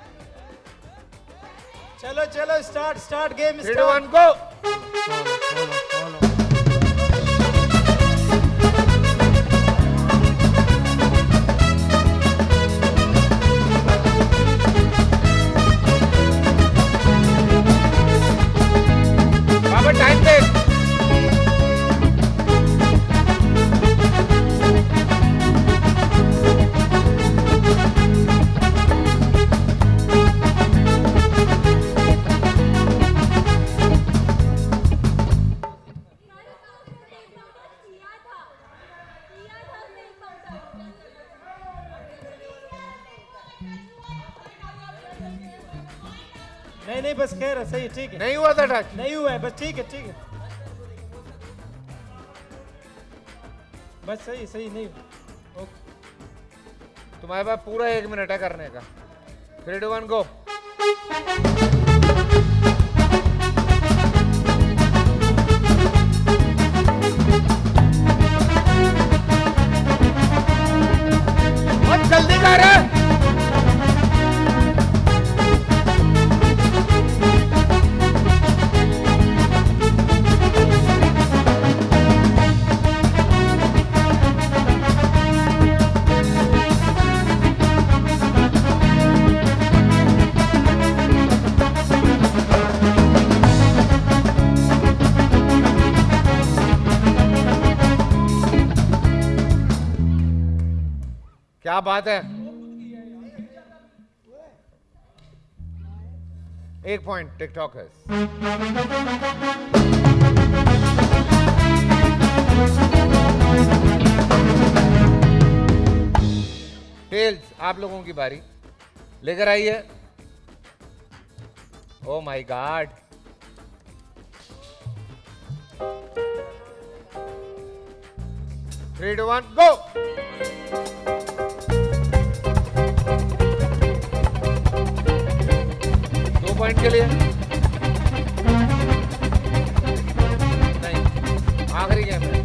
चलो चलो start start game three two one go. बाबा टाइम पे। नहीं नहीं बस खैर है, सही है, ठीक है। नहीं हुआ था टच। नहीं हुआ है, बस ठीक है ठीक है। बस सही सही नहीं। तुम्हारे पास पूरा एक मिनट है करने का। Three two one go. बहुत जल्दी कर रहे। क्या बात है। एक पॉइंट टिकटॉक है। टेल्स, आप लोगों की बारी, लेकर आइए। Oh my god, three two one go. दो पॉइंट के लिए नहीं, आखिरी गेम है।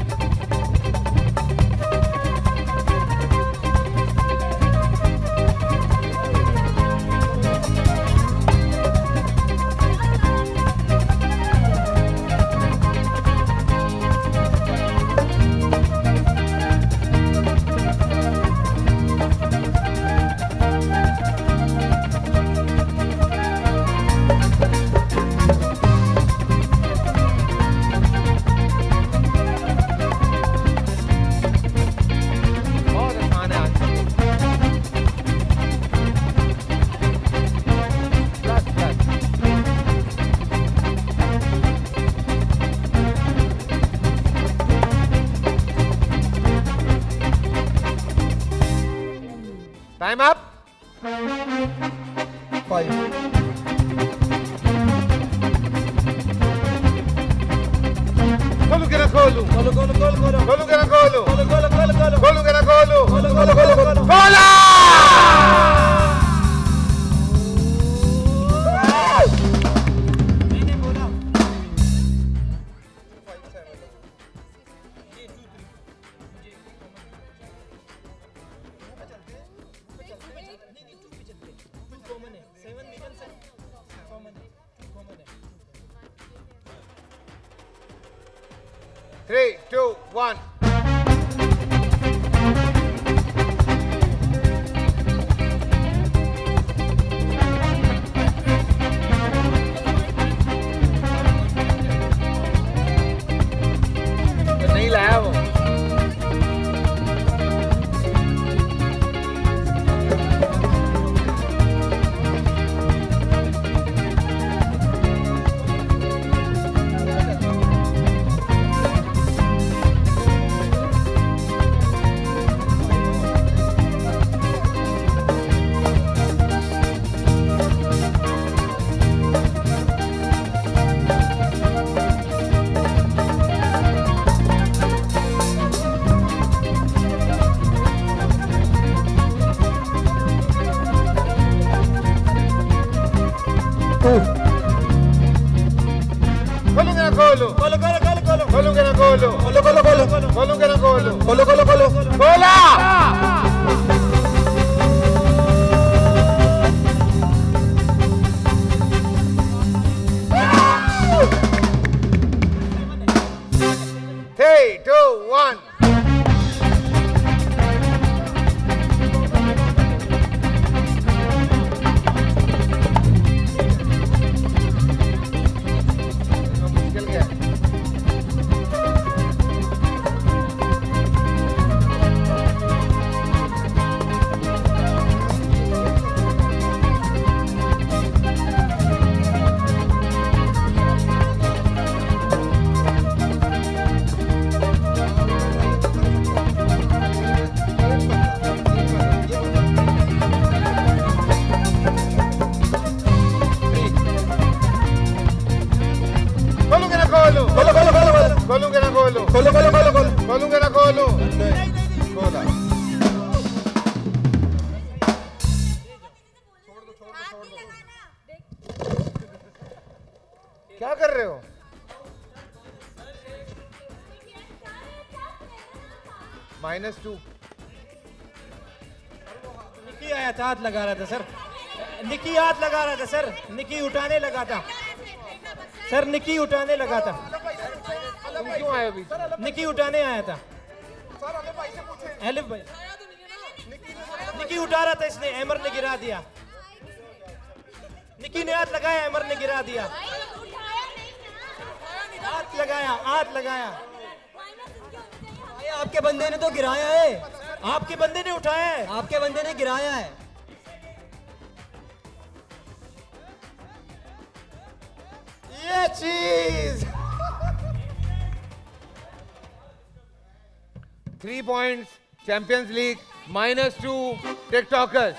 Time up. फाइव। खोलू के ना खोलू, खोलू खोलू खोलू खोलू खोलू के ना खोलू, खोलू खोलू खोलू खोलू खोलू के ना खोलू, खोलू खोलू खोलू खोलू खोला। Three, two, one. तो नहीं लाया वो। खोलू खोलू खोलू खोलू खोलू के ना खोलू, खोलू खोलू खोलू खोलू के ना खोलू, खोलू खोलू खोलू खोला। Three, two, one. क्या कर रहे हो? Minus two. निकी आया था, हाथ लगा रहा था सर। निकी हाथ लगा रहा था सर। निकी उठाने लगा था सर। निकी उठाने लगा था। तुम क्यों आए अभी? निकी उठाने आया था। एलिफ भाई निकी उठा रहा था, इसने एमर ने गिरा दिया। निकी ने हाथ लगाया, एमर ने गिरा दिया। हाथ लगाया, हाथ लगाया। आपके बंदे ने तो गिराया है। आपके बंदे ने उठाया है। आपके बंदे ने गिराया है। ये चीज। Three points, champions league, minus two, TikTokers.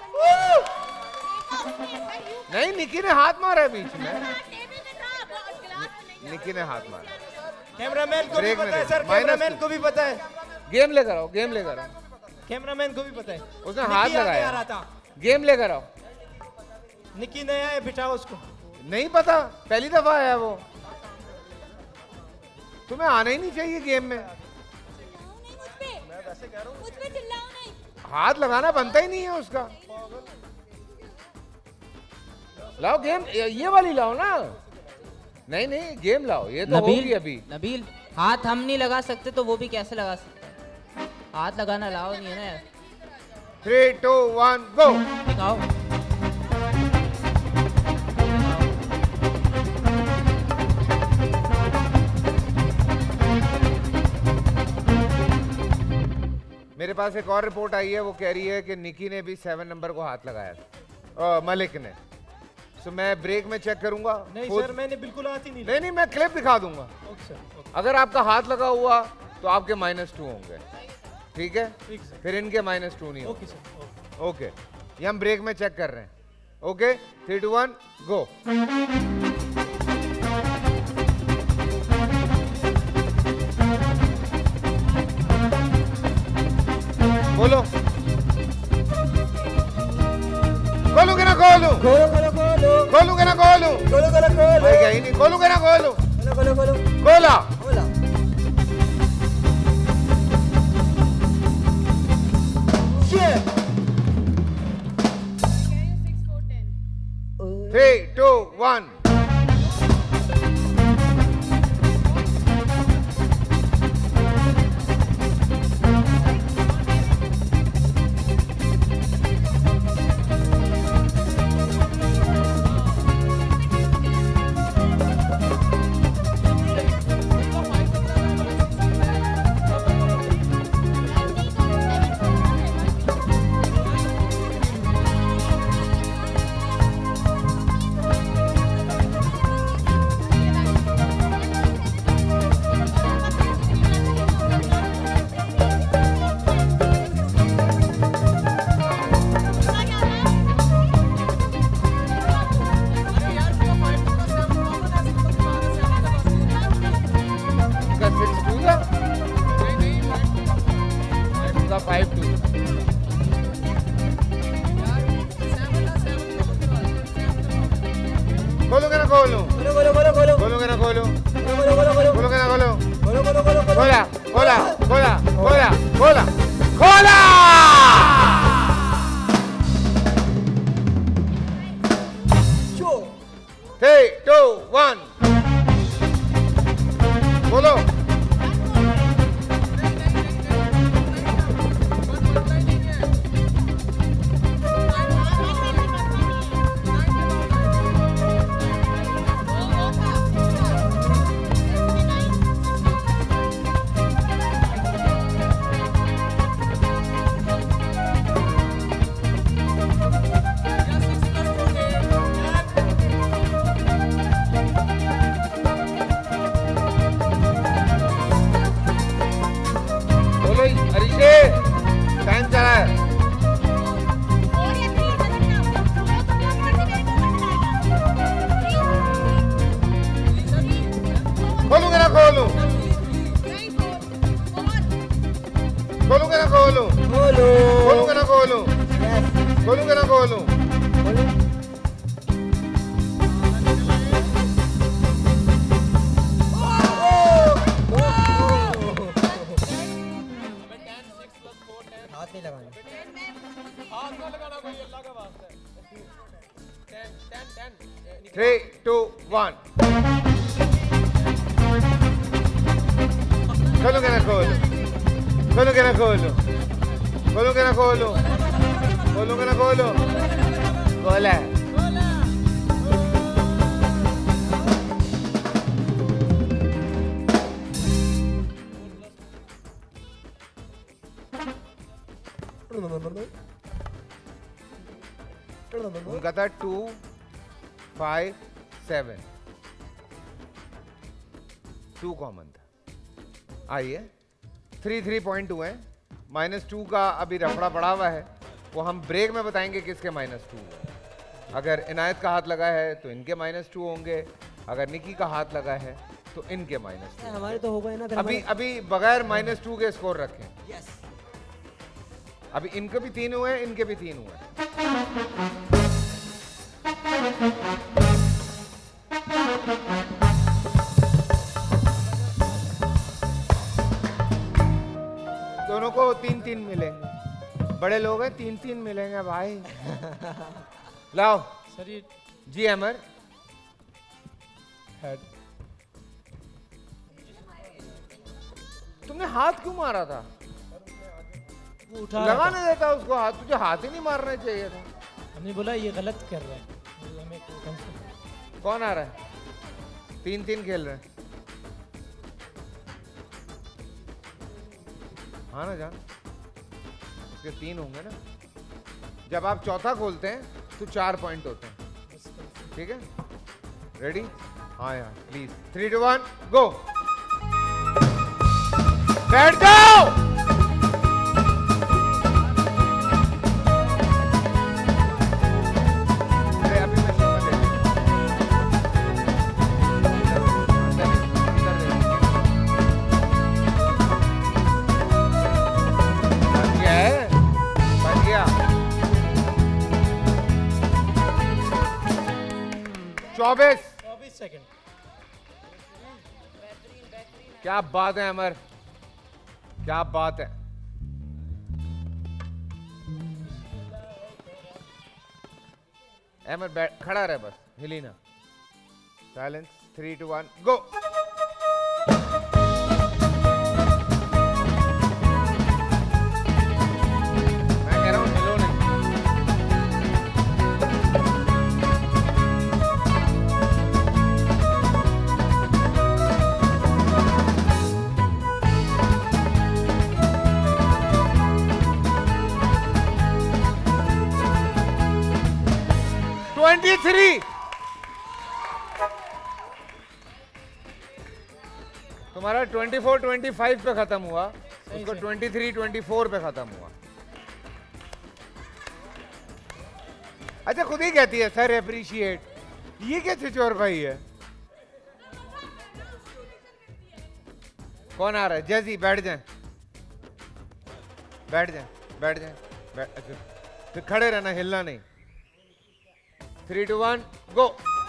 नहीं, निकी ने हाथ मारा है बीच में। निकी ने हाथ मारा। कैमरामैन को भी पता है सर। कैमरामैन को भी पता है। गेम लेकर आओ, गेम लेकर आओ। कैमरामैन को भी पता है। उसने हाथ लगाया। रहा था। गेम लेकर आओ। निकी नया है, बिठाओ उसको। नहीं पता, पहली दफा आया वो। तुम्हें आना ही नहीं चाहिए गेम में। हाथ लगाना बनता ही नहीं है उसका। लाओ गेम, ये वाली लाओ ना। नहीं नहीं, गेम लाओ, ये तो होगी अभी। नबील, हाथ हम नहीं लगा सकते तो वो भी कैसे लगा सकते? हाथ लगाना लाओ नहीं है ना यार। Three two one go. दिखाओ। मेरे पास एक और रिपोर्ट आई है, वो कह रही है कि निकी ने भी सेवन नंबर को हाथ लगाया था, मलिक ने। सो मैं ब्रेक में चेक करूंगा। नहीं सर, मैंने बिल्कुल हाथ ही नहीं। नहीं नहीं, मैं क्लिप दिखा दूंगा। Okay sir, okay. अगर आपका हाथ लगा हुआ तो आपके माइनस टू होंगे, ठीक है? ठीक सर। फिर इनके माइनस टू नहीं ओके सर, ओके। ये हम ब्रेक में चेक कर रहे हैं। Okay, three two one go. बोलो, खोलूंगे ना खोलूं? खोलो खोलो खोलो खोलूंगे ना खोलूं? खोलो खोलो खोलो। भाई कहीं नहीं, खोलूंगे ना खोलूं? खोलो खोलो खोलो। खोला खोला। Three two one. खोलूंगे ना खोलूं? खोलो खोलो खोलो खोलो। खोलूंगे ना खोलूं? खोलो खोलो खोलो। खोलूंगे ना खोलूं? खोलो खोलो खोलो खोलो। खोला खोला खोला खोला खोला खोला। थ्री टू वन बोलो। टाइम चला है। खोलूंगे ना खोलूं? खोलूंगे ना खोलूं? खोलूंगे ना खोलूं? खोलूंगे ना खोलूं? Three two one. खोलो के ना खोलो, खोलो के ना खोलो, खोलो के ना खोलो, खोलो के ना खोलो, खोला। उनका था two five seven, two common था। आइए थ्री थ्री पॉइंट टू है, माइनस टू का अभी रफड़ा पड़ा हुआ है, वो हम ब्रेक में बताएंगे किसके माइनस टू है। अगर इनायत का हाथ लगा है तो इनके माइनस टू होंगे, अगर निकी का हाथ लगा है तो इनके माइनस टू। हमारे तो हो गए ना। अभी अभी बगैर माइनस टू के स्कोर रखें। यस। अभी इनके भी तीन हुए, इनके भी तीन हुए। दोनों को तीन तीन मिलेंगे, बड़े लोग हैं, तीन तीन मिलेंगे भाई। लाओ सर ये जी अमर। हेड। तुमने हाथ क्यों मारा था? वो उठा लगा नहीं देता उसको हाथ, तुझे हाथ ही नहीं मारना चाहिए था। हमने बोला ये गलत कर रहा है, हमें कंस- कौन आ रहा है? तीन तीन खेल रहे हैं। हाँ ना जान, इसके तीन होंगे ना। जब आप चौथा खोलते हैं तो चार पॉइंट होते हैं, ठीक है? रेडी? हाँ यार please. Three two one go. बैठ जाओ। अरे अभी मैं शो में देख- बन गया है, बन गया। चौबीस चौबीस सेकंड। क्या बात है अमर, क्या बात है। अमर बैठ खड़ा रहे बस, हिली ना। Silence. Three two one go. मैं कह रहा हूं हिलो नहीं। Twenty three. तुम्हारा ट्वेंटी फोर ट्वेंटी फाइव पे खत्म हुआ, उसको ट्वेंटी थ्री ट्वेंटी फोर पे खत्म हुआ। अच्छा खुद ही कहती है सर अप्रिशिएट, ये क्या चिचोर भाई है? कौन आ रहा है? जैसी बैठ जाए, बैठ जाए, बैठ जाए, बैठ। अच्छा फिर खड़े रहना, हिलना नहीं। Three two one go.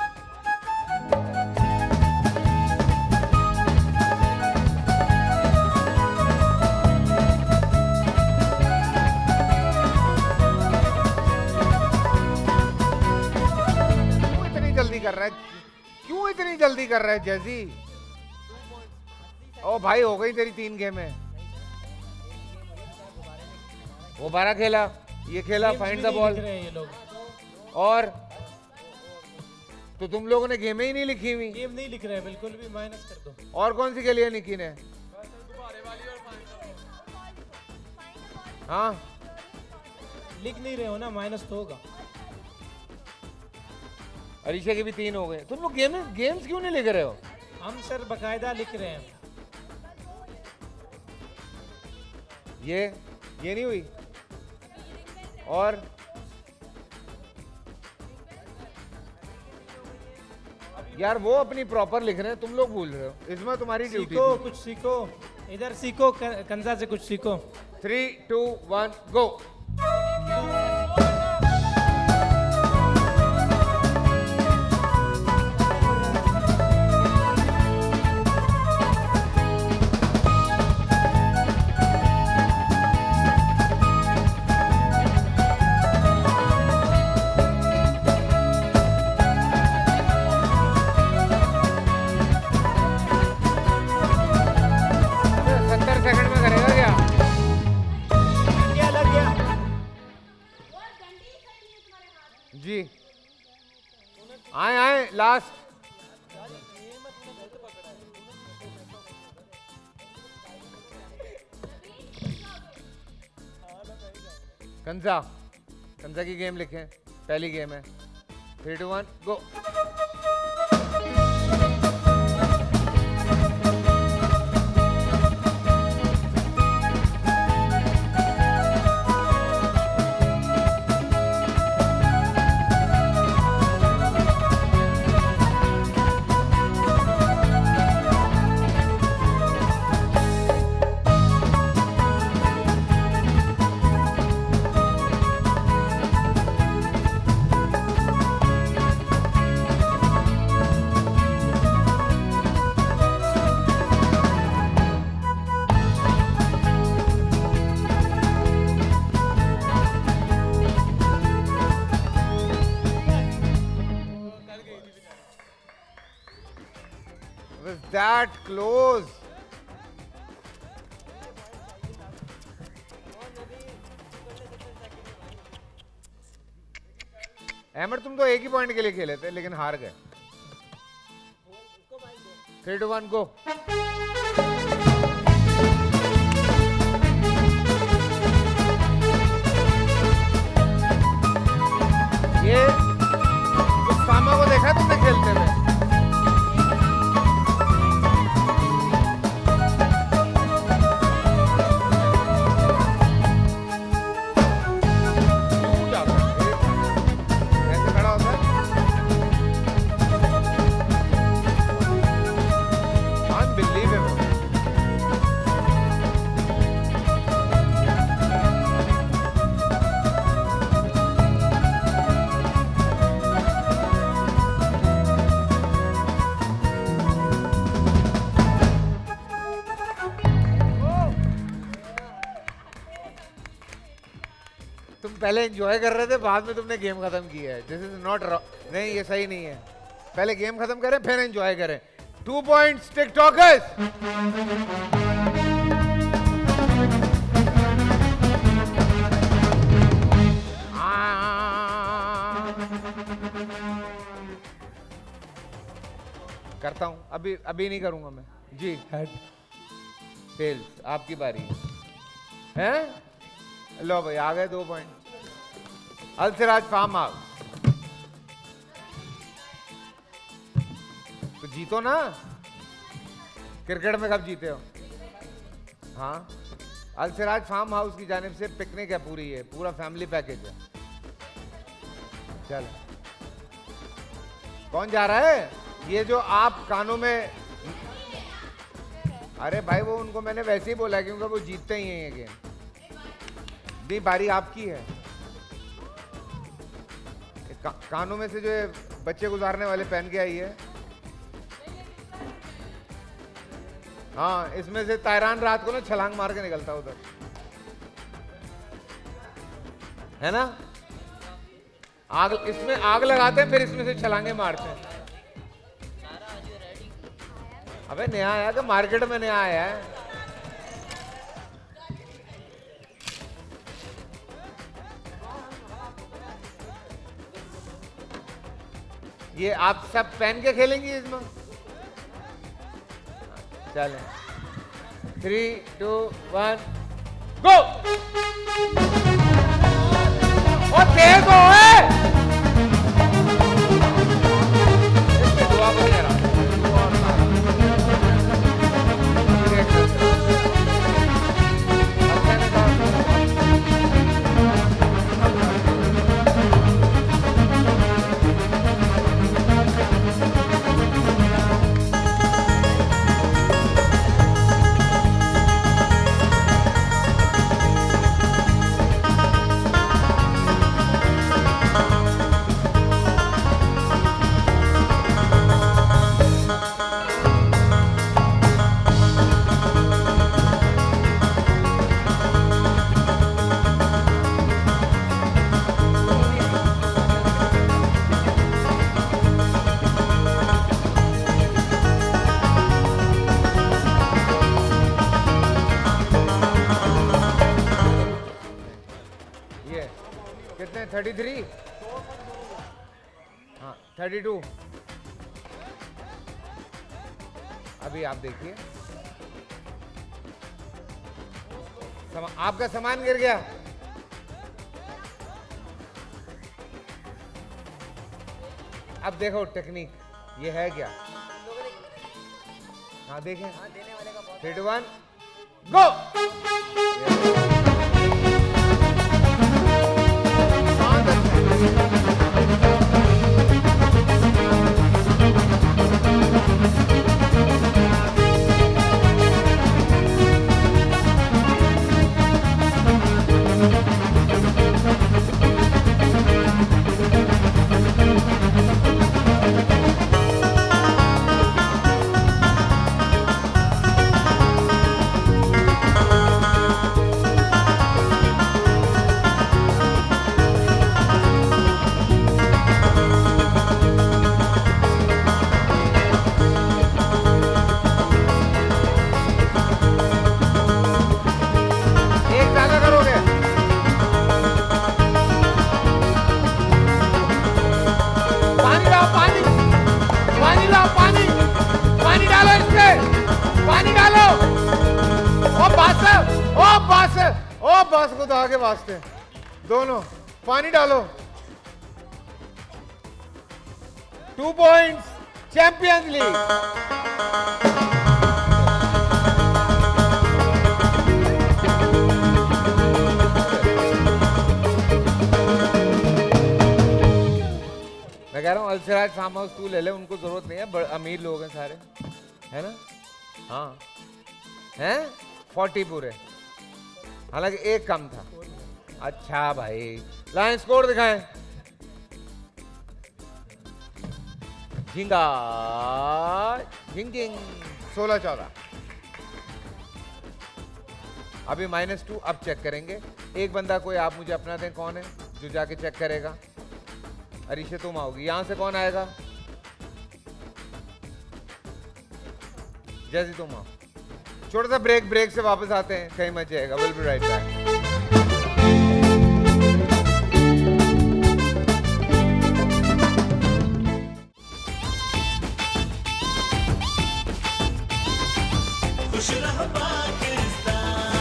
क्यों इतनी जल्दी कर रहा है? क्यों इतनी जल्दी कर रहा है जैसी? ओ भाई हो गई तेरी तीन गेम है। वो बारह खेला, ये खेला, फाइंड द बॉल। ये लोग और तो तुम लोगों ने गेम ही नहीं लिखी हुई। गेम नहीं लिख रहे हैं बिल्कुल भी, माइनस कर दो। और कौन सी खेली है निकी ने? हाँ लिख नहीं रहे हो ना, माइनस तो होगा। अलीशा के भी तीन हो गए। तुम लोग गेम गेम्स क्यों नहीं लिख रहे हो? हम सर बकायदा लिख रहे हैं। ये ये नहीं हुई। और यार वो अपनी प्रॉपर लिख रहे हैं, तुम लोग भूल रहे हो। इसमें तुम्हारी ड्यूटी सीखो, कुछ सीखो, इधर सीखो, कंजा से कुछ सीखो। Three two one go. आए आए लास्ट। कंजा, कंजा की गेम लिखें। पहली गेम है। Three two one go. That close. Ahmad तुम तो एक ही पॉइंट के लिए खेले थे लेकिन हार गए। Three two one go. ये उसामा को देखा तुमने खेलते हुए? पहले एंजॉय कर रहे थे, बाद में तुमने गेम खत्म की है। दिस इज नॉट, नहीं ये सही नहीं है। पहले गेम खत्म करें फिर एंजॉय करें। Two points TikTokers. करता हूं, अभी अभी नहीं करूंगा मैं जी। हेड टेल्स, आपकी बारी है। लो भाई आ गए दो पॉइंट। अलसिराज farm house. तो जीतो ना। क्रिकेट में कब जीते हो? हाँ, अलसिराज फार्म हाउस की जानिब से पिकनिक है पूरी, है पूरा फैमिली पैकेज है। चल कौन जा रहा है? ये जो आप कानों में, अरे भाई वो उनको मैंने वैसे ही बोला क्योंकि वो जीतते ही हैं ये गेम। दी बारी आपकी है। का, कानों में से जो बच्चे गुजारने वाले पहन के आई है। हाँ, इसमें से तायरान रात को ना छलांग मार के निकलता उधर, है ना। आग, इसमें आग लगाते हैं फिर इसमें से छलांगे मारते हैं। अबे नया आया कि मार्केट में नया आया है? ये आप सब पहन के खेलेंगी इसमें? चलें, थ्री टू वन गो। और तेज हो है। इसमें दुआ को दे रहा थर्टी थ्री। हाँ थर्टी टू। अभी आप देखिए, समा, आपका सामान गिर गया। अब देखो टेक्निक, ये है क्या? हाँ देखें, थ्री टू वन गो। के वास्ते दोनों पानी डालो। Two points, champions League. मैं कह रहा हूँ अल्सराज फार्म हाउस तू ले ले, उनको जरूरत नहीं है, अमीर लोग हैं सारे, है ना? हाँ हैं, फोर्टी पूरे, हालांकि एक कम था। अच्छा भाई, लाइन स्कोर दिखाएं। झिंगा झिंग झिंग, सोलह चौदह। अभी माइनस टू, अब चेक करेंगे। एक बंदा कोई आप मुझे अपना दें, कौन है जो जाके चेक करेगा? अरीशे तुम आओगी। यहां से कौन आएगा? जैसे तुम आओ। छोटा सा ब्रेक, ब्रेक से वापस आते हैं, कहीं मत जाएगा। Will be right back. खुश रहो पाकिस्तान।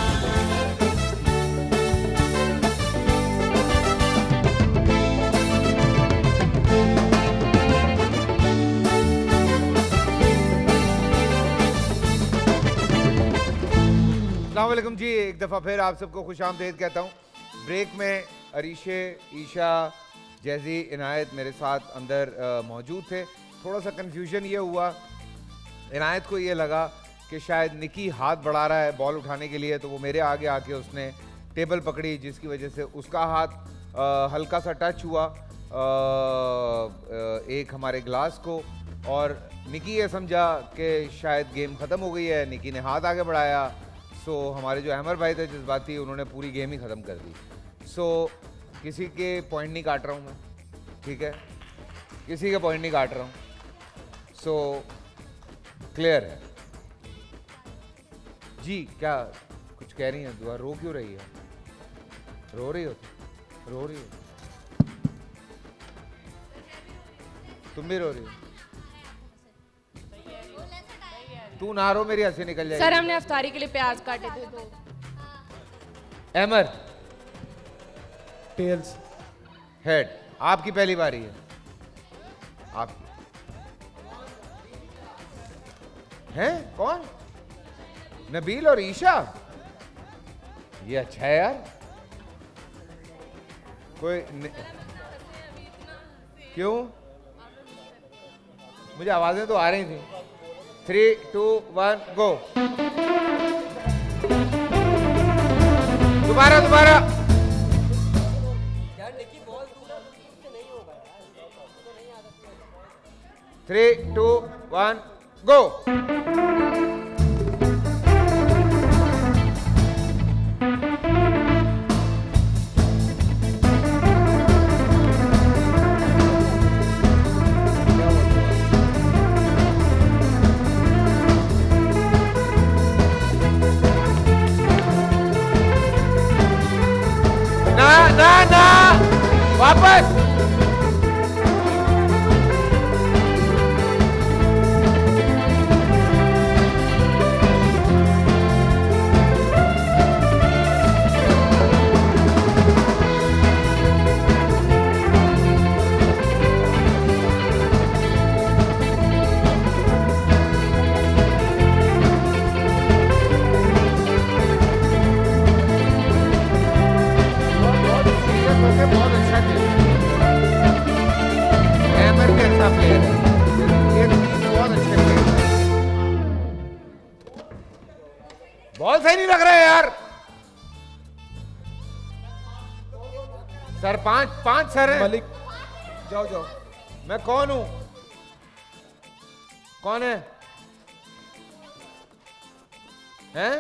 अस्सलामुअलैकुम जी, एक दफ़ा फिर आप सबको खुश आमदीद कहता हूँ। ब्रेक में अरीशे, ईशा, जैजी, इनायत मेरे साथ अंदर मौजूद थे। थोड़ा सा कन्फ्यूजन ये हुआ, इनायत को ये लगा कि शायद निकी हाथ बढ़ा रहा है बॉल उठाने के लिए, तो वो मेरे आगे आके उसने टेबल पकड़ी, जिसकी वजह से उसका हाथ आ, हल्का सा टच हुआ आ, एक हमारे ग्लास को, और निकी ये समझा कि शायद गेम ख़त्म हो गई है। निकी ने हाथ आगे बढ़ाया, सो हमारे जो अहमर भाई थे जज्बाती, उन्होंने पूरी गेम ही ख़त्म कर दी। सो किसी के पॉइंट नहीं काट रहा हूँ मैं, ठीक है? किसी के पॉइंट नहीं काट रहा हूँ। सो क्लियर है जी। क्या कुछ कह रही हैं? दुआ रो क्यों रही है? रो रही हो? रो रही हो? तुम भी रो रही हो? तू ना रो, मेरी हंसी निकल जाएगी। सर हमने अफ्तारी के लिए प्याज काटे थे तो। Ahmar tails, head. आपकी पहली बारी है। आपकी हैं? कौन? नबील और ईशा। ये अच्छा है यार। कोई न... क्यों? मुझे आवाजें तो आ रही थी। Three two one go. दोबारा दोबारा। Three two one go. ना ना वापस। बॉल सही नहीं लग रहा है यार। सर पांच पांच सर है। मलिक जाओ जाओ। मैं कौन हूं? कौन है? हैं?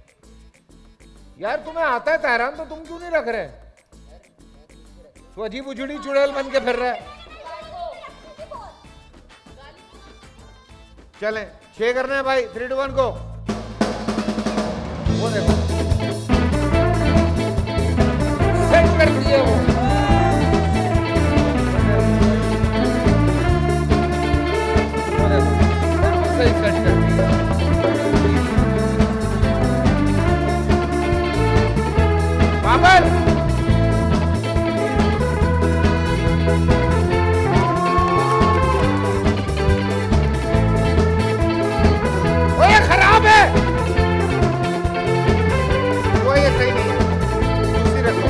यार तुम्हें आता है तैरान तो तुम क्यों नहीं रख रहे? तू अजीब उजड़ी चुड़ैल बन के फिर रहा है। चलें छह करना है भाई। थ्री टू वन को। वो देखो सेट कर दिए वो। वो देखो बिल्कुल सही सेट कर दिया। बाबर ओए खराब है। वो ये सही नहीं है। दूसरी रखो।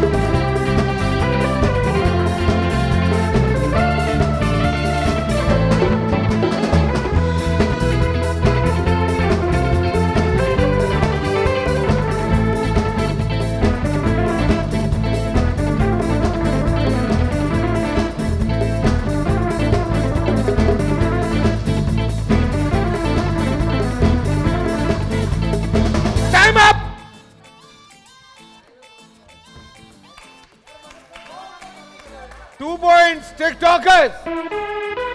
Time up! Two points, TikTokers!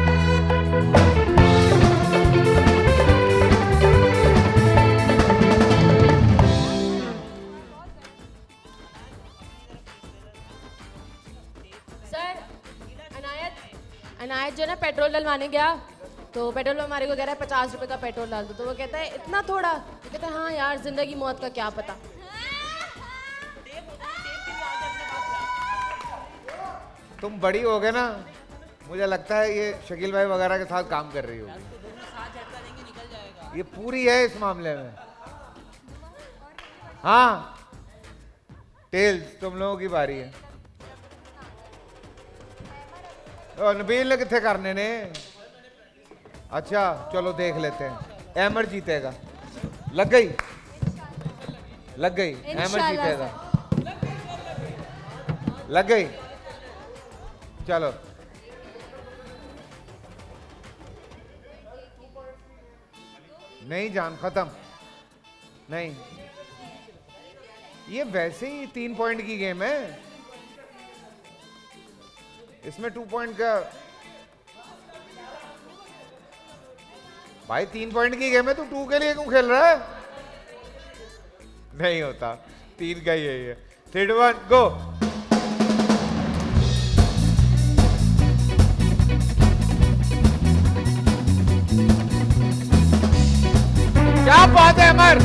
Sir Inayat Inayat जो है ना पेट्रोल डलवाने गया तो पेट्रोल हमारे को कह रहा है पचास रुपए का पेट्रोल डाल दो। तो वो कहता है इतना थोड़ा? तो कहता है हाँ यार जिंदगी मौत का क्या पता। तुम बड़ी हो गए ना, मुझे लगता है ये शकील भाई वगैरह के साथ काम कर रही होगी। ये पूरी है इस मामले में। हाँ टेल्स तुम लोगों की बारी है। ओ, नबील ने कितने करने ने? अच्छा चलो देख लेते हैं। एमर जीतेगा। लग गई लग गई एमर जीतेगा। लग गई। चलो नहीं जान खत्म नहीं। ये वैसे ही तीन पॉइंट की गेम है। इसमें टू पॉइंट का भाई तीन पॉइंट की गेम है। तू टू के लिए क्यों खेल रहा है? नहीं होता। तीन का ही है ये। Three two one go. क्या बात है अमर।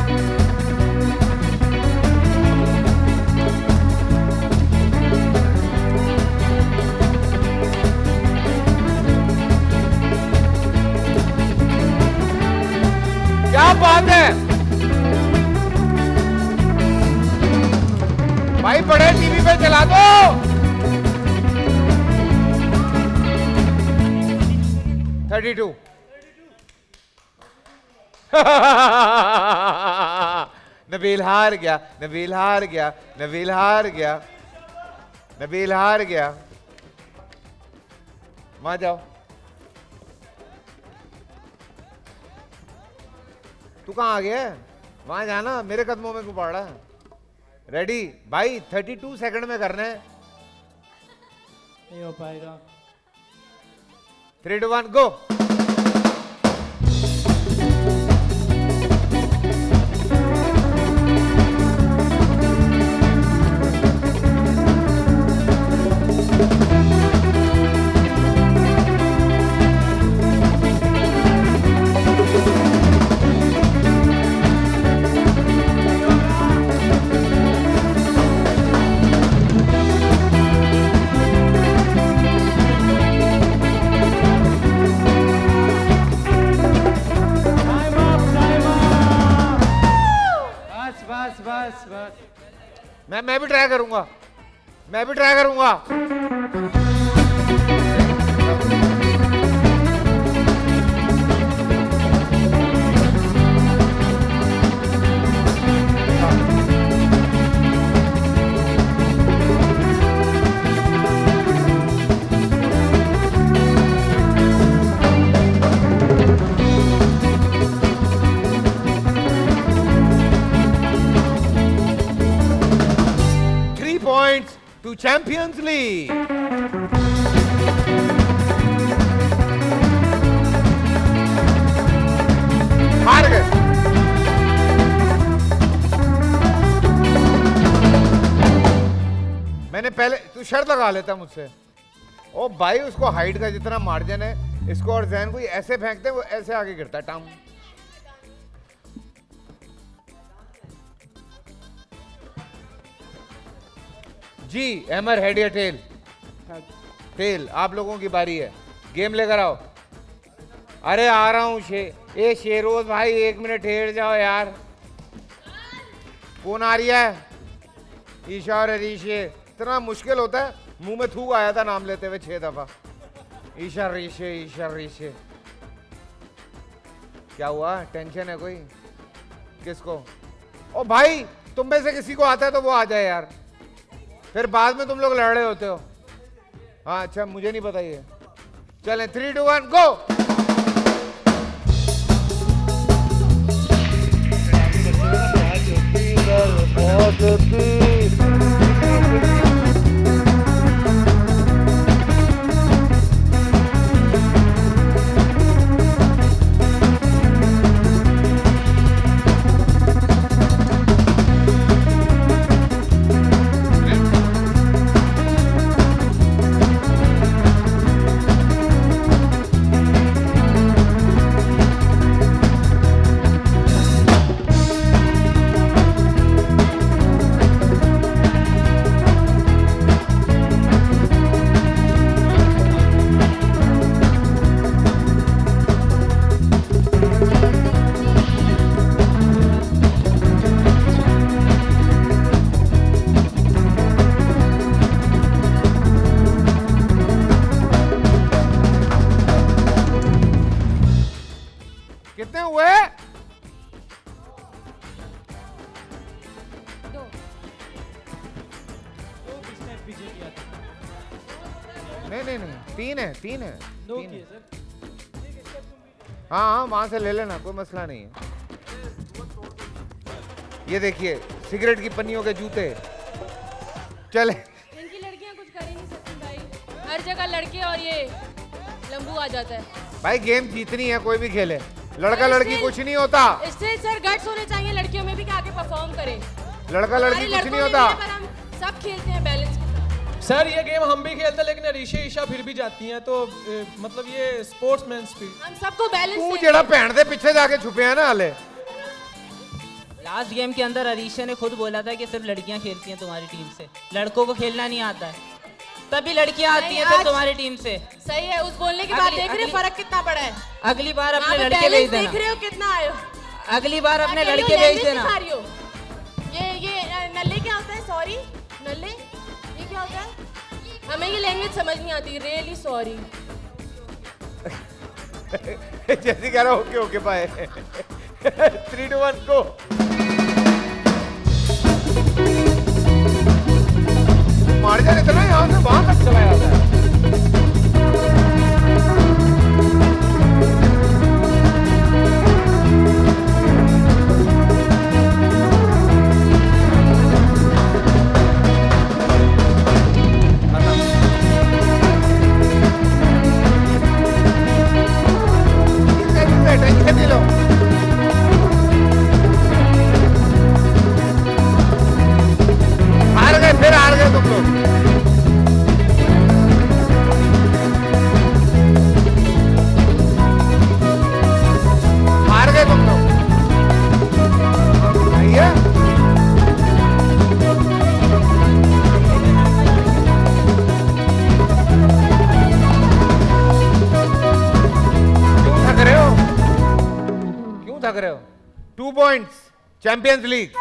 क्या बात है भाई। बड़े टीवी पे चला दो। Thirty two. नबील हार गया। नबील हार गया। नबील हार गया। नबील हार गया। वहां जाओ। तू कहां आ गया? वहां जाना। मेरे कदमों में क्यों पड़ रहा है? रेडी भाई। थर्टी टू सेकंड में करना है। नहीं हो पाएगा। Three two one go. बस बस। मैं मैं भी ट्राई करूंगा। मैं भी ट्राई करूंगा। to Champions League. हार गए। मैंने पहले तू शर्त लगा लेता मुझसे। ओ भाई उसको हाइट का जितना मार्जिन है इसको और जैन को ऐसे फेंकते हैं वो ऐसे आगे गिरता है टांग। जी हैमर हेड या टेल? टेल। आप लोगों की बारी है, गेम लेकर आओ। अरे आ रहा हूँ शे ए शेरोज भाई एक मिनट ठहर जाओ यार। कौन आ रही है? ईशा और रीशे। इतना मुश्किल होता है, मुंह में थूक आया था नाम लेते हुए छह दफा। ईशा रीशे ईशा रीशे। क्या हुआ? टेंशन है कोई? किसको? ओ भाई तुम में से किसी को आता है तो वो आ जाए यार, फिर बाद में तुम लोग लड़ रहे होते हो। हाँ अच्छा मुझे नहीं पता ये। चलें थ्री टू वन गो। कितने हुए? दो। नहीं नहीं नहीं तीन है तीन है दो तीन किए है। सर। हाँ हाँ वहां से ले लेना, कोई मसला नहीं है। ये देखिए सिगरेट की पन्नियों के जूते। चले इनकी लड़कियां कुछ कर ही नहीं सकती भाई, हर जगह लड़के और ये लंबू आ जाता है। भाई गेम जीतनी है, कोई भी खेले, लड़का लड़की कुछ नहीं होता। इससे सर गट्स होने चाहिए लड़कियों में भी कि आगे परफॉर्म करें। लड़का लड़की कुछ नहीं होता। पर हम सब खेलते हैं बैलेंस के साथ। सर ये गेम हम भी खेलते हैं लेकिन अरीशा ईशा फिर भी जाती हैं, तो ए, मतलब ये स्पोर्ट्समैन स्पिरिट। हम सबको बैलेंस तू जेड़ा पहन दे पीछे जाके छुपे हैं ना हाले। लास्ट गेम के अंदर अरीशा ने खुद बोला था कि सिर्फ लड़कियां खेलती हैं तुम्हारी टीम से, लड़कों को खेलना नहीं आता है। तभी लड़कियां आती हैं सिर्फ तुम्हारी टीम से। सही है, उस बोलने के बाद देख रहे हो फर्क कितना बड़ा है। अगली बार अपने लड़के भेज देना। देख रहे हो कितना आए हो? अगली बार अपने लड़के भेज देना। ये ये नल्ले क्या होता है? सॉरी नल्ले ये क्या होता है? हमें ये लैंग्वेज समझ नहीं आती। Really sorry. जैसे कह रहा okay okay bye. Three two one go. Margin इतना यहाँ से वहां तक चला जाता है। टेंशन नहीं लो। हार गए, फिर हार गए तुम लोग। हार गए तुम लोग। भैया क्यों थक रहे हो? क्यों थक रहे हो? Two points champions League.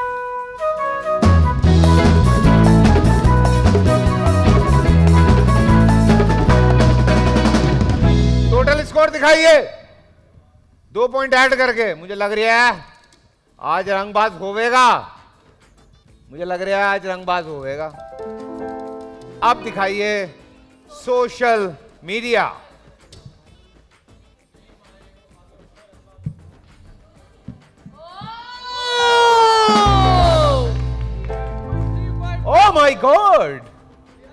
Total score दिखाइए दो पॉइंट ऐड करके। मुझे लग रहा है आज रंगबाज होवेगा। मुझे लग रहा है आज रंगबाज होवेगा। अब दिखाइए social media. Oh my God,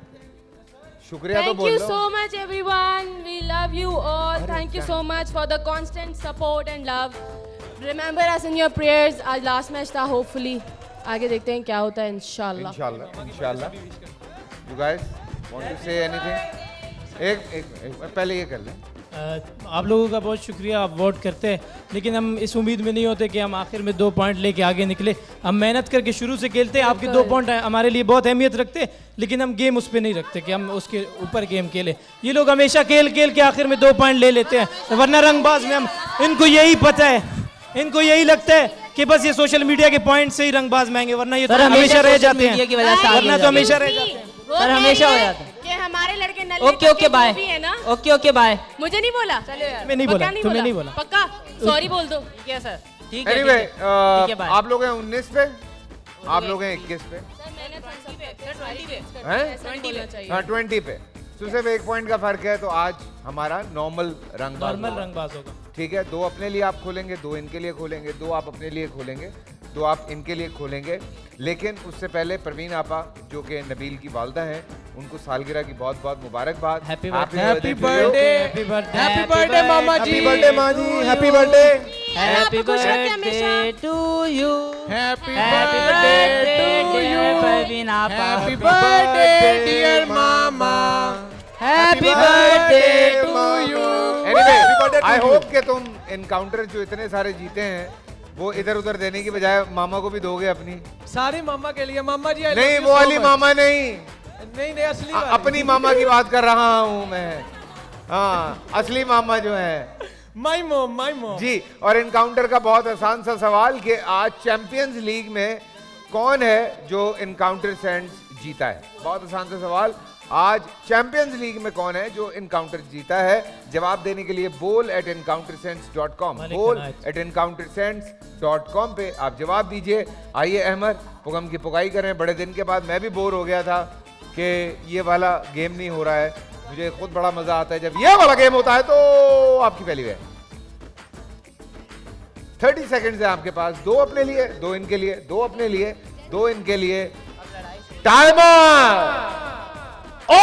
शुक्रिया तो Thank बोल you low. so much, everyone. We love you all. Thank you so much for the constant support and love. Remember us in your prayers. आज last match था, hopefully. आगे देखते हैं क्या होता है, इंशाल्लाह। इंशाल्लाह, इंशाल्लाह। You guys want to say anything? एक, एक, एक पहले ये कर लें। आप लोगों का बहुत शुक्रिया, आप वोट करते हैं, लेकिन हम इस उम्मीद में नहीं होते कि हम आखिर में दो पॉइंट लेके आगे निकले। हम मेहनत करके शुरू से खेलते हैं, आपके दो पॉइंट हमारे लिए बहुत अहमियत रखते हैं, लेकिन हम गेम उस पर नहीं रखते कि हम उसके ऊपर गेम खेले। ये लोग हमेशा खेल खेल के आखिर में दो पॉइंट ले लेते हैं, वरना रंगबाज में हम इनको यही पता है, इनको यही लगता है कि बस ये सोशल मीडिया के पॉइंट से ही रंगबाज महंगे, वरना ये तो हमेशा रह जाते हैं, वरना तो हमेशा रह जाते हैं। सर हमेशा हो जाता है कि हमारे लड़के नल्ले ओके ओके बाय भी है ना। ओके ओके बाय मुझे नहीं बोला, चलो यार मैं नहीं बोला, तुम्हें नहीं बोला। पक्का सॉरी बोल दो। ठीक है सर, ठीक है Anyway, ठीक है, ठीक है, बाय। आप लोग हैं उन्नीस पे, आप लोग हैं इक्कीस पे, हैं? हाँ ट्वेंटी पे। तो सिर्फ एक पॉइंट का फर्क है, तो आज हमारा नॉर्मल रंगबाज नॉर्मल रंगबाज होगा। ठीक है, दो अपने लिए आप खोलेंगे, दो इनके लिए खोलेंगे, दो आप अपने लिए खोलेंगे, दो आप इनके लिए खोलेंगे। लेकिन उससे पहले परवीन आपा जो कि नबील की वालदा हैं, उनको सालगिरह की बहुत बहुत मुबारकबाद। Happy birthday, happy birthday, happy birthday, happy birthday मामा जी, हैप्पी बर्थडे माँ जी, happy birthday, happy birthday to you, happy birthday to you Parveen आपा, हैप्पी बर्थडे डियर मामा, happy birthday to you. Anyway, I hope कि तुम एनकाउंटर जो इतने सारे जीते हैं वो इधर उधर देने की बजाय मामा को भी दोगे अपनी। सारे मामा के लिए मामा जी। नहीं वो वाली मामा नहीं, नहीं नहीं असली आ, अपनी मामा की बात कर रहा हूँ मैं। हाँ असली मामा जो है माई मॉम, माई मॉम जी। और एनकाउंटर का बहुत आसान सा सवाल कि आज चैंपियंस लीग में कौन है जो एनकाउंटर सेंट्स जीता है। बहुत आसान सा सवाल, आज चैंपियंस लीग में कौन है जो एनकाउंटर जीता है। जवाब देने के लिए बोल at encounter cents dot com, बोल at encounter cents dot com पे आप जवाब दीजिए। आइए अहमद पुगम की पुगाई करें। बड़े दिन के बाद मैं भी बोर हो गया था कि ये वाला गेम नहीं हो रहा है। मुझे खुद बड़ा मजा आता है जब ये वाला गेम होता है। तो आपकी पहली है थर्टी सेकेंड है आपके पास, दो अपने लिए, दो इनके लिए, दो अपने लिए, दो इनके लिए। टाइमर ओ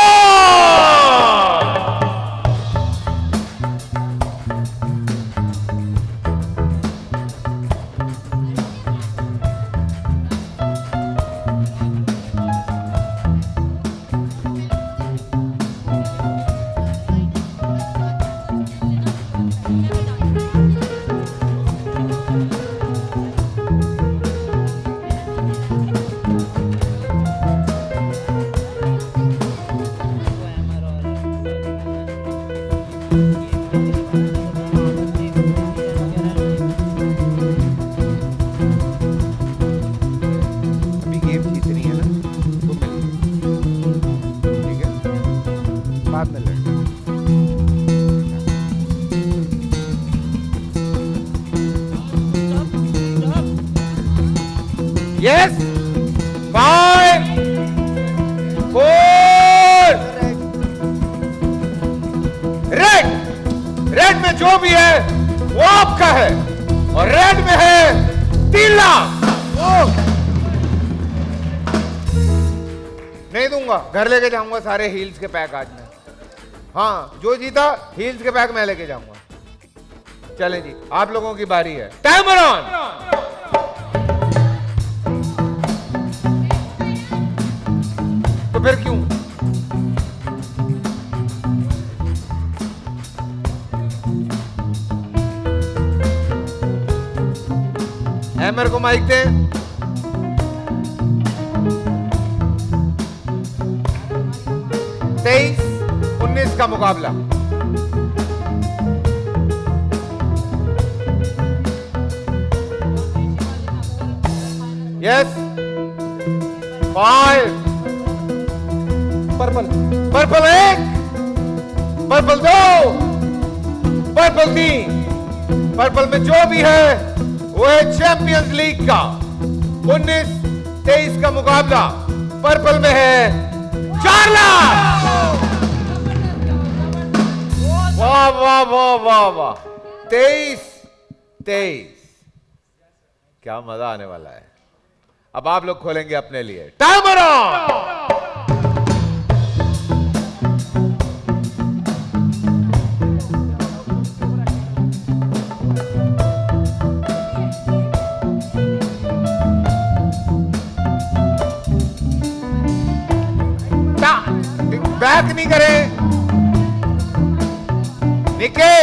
Yes. Five. Four. Red, red में जो भी है वो आपका है और रेड में है तीन लाख। नहीं दूंगा, घर लेके जाऊंगा सारे हील्स के पैक आज मैं। हाँ जो जीता हील्स के पैक मैं लेके जाऊंगा। चलें जी, आप लोगों की बारी है। Timer on. तो फिर क्यों? हैमर को माइक दे। तेईस उन्नीस का मुकाबला। यस। फाइव। पर्पल, पर्पल एक, पर्पल दो, पर्पल तीन। पर्पल में जो भी है वो है चैंपियंस लीग का उन्नीस तेईस का मुकाबला। पर्पल में है चार लाख। वाह वाह वाह वाह वाह। तेईस तेईस, क्या मजा आने वाला है। अब आप लोग खोलेंगे अपने लिए। Timer on. ओके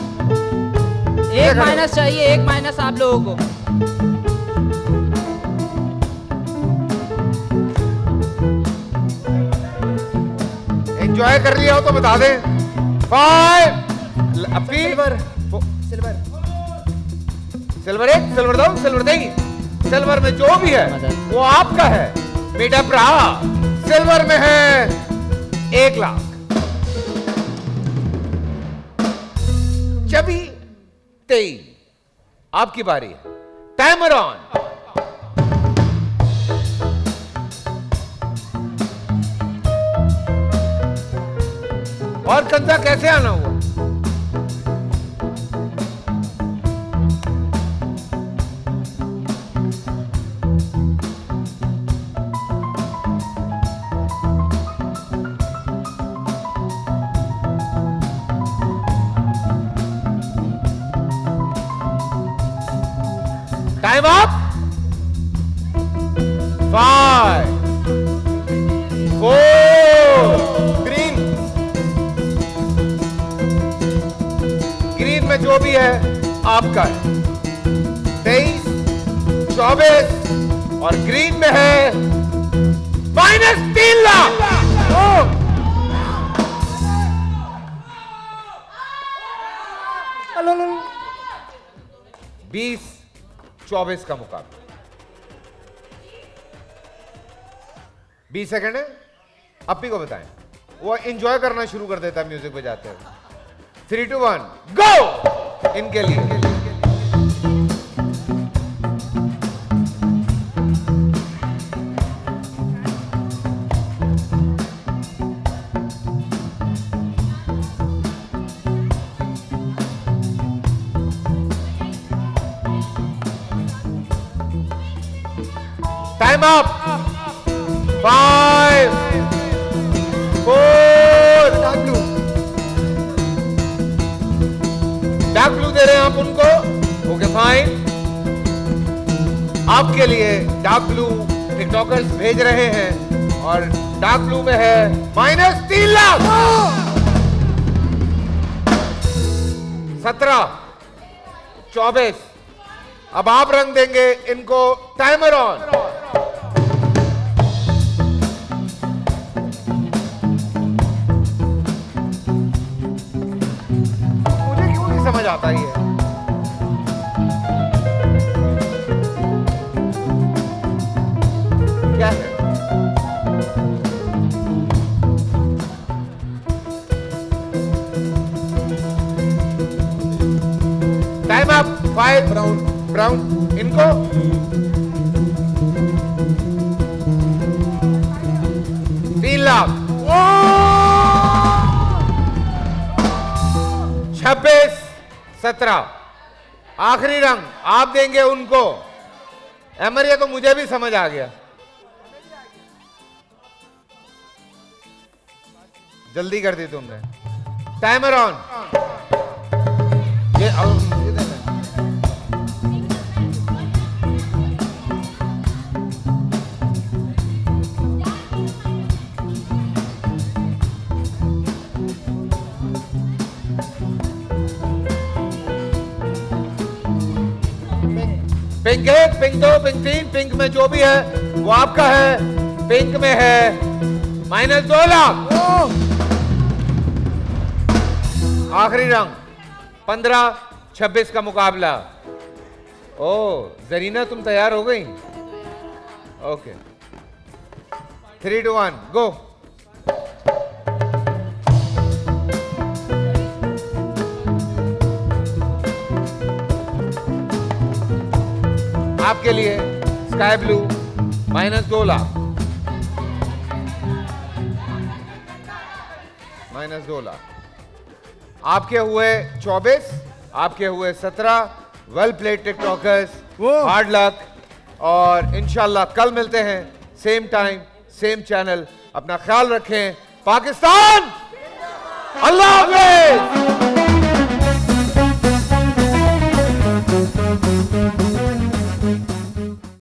एक माइनस चाहिए, एक माइनस आप लोगों को। एंजॉय कर लिया हो तो बता दें। फाइव अपी सिल्वर सिल्वर सिल्वर एक सिल्वर दो सिल्वर देंगी। सिल्वर में जो भी है वो आपका है मेरा भरा। सिल्वर में है एक लाख। चबी तेई आपकी बारी है। Timer on. और कंधा कैसे आना हुआ? Time up. Five four green green में जो भी है आपका है। तेईस चौबीस और ग्रीन में है माइनस तीन लाख। बीस चौबीस का मुकाबला। बीस सेकंड है। अपी को बताएं, वो एंजॉय करना शुरू कर देता है म्यूजिक बजाते हैं। थ्री टू वन गो इनके लिए। Time up. Five four dark blue dark blue दे रहे हैं आप उनको। Okay fine. आपके लिए डार्क ब्लू टिकटॉकर्स भेज रहे हैं और डार्क ब्लू में है माइनस तीन लाख। सत्रह चौबीस अब आप रंग देंगे इनको। Timer on. मुझे क्यों नहीं समझ आता ये? क्या है? Time up. Five brown brown इनको। तीन लाख। छब्बीस सत्रह आखिरी रंग आप देंगे उनको। एमर ये तो मुझे भी समझ आ गया। जल्दी कर दी तुमने। Timer on. ये मुझे देना। पिंक एक पिंक दो पिंक तीन पिंक में जो भी है वो आपका है। पिंक में है माइनस दो लाख। आखिरी रंग पंद्रह छब्बीस का मुकाबला। ओ जरीना तुम तैयार हो गई? Okay three two one go. आपके लिए स्काई ब्लू माइनस दो लाख। माइनस दो लाख आपके हुए चौबीस आपके हुए सत्रह। Well played TikTokers. Hard luck और इंशाल्लाह कल मिलते हैं सेम टाइम सेम चैनल। अपना ख्याल रखें। पाकिस्तान अल्लाह हाफिज।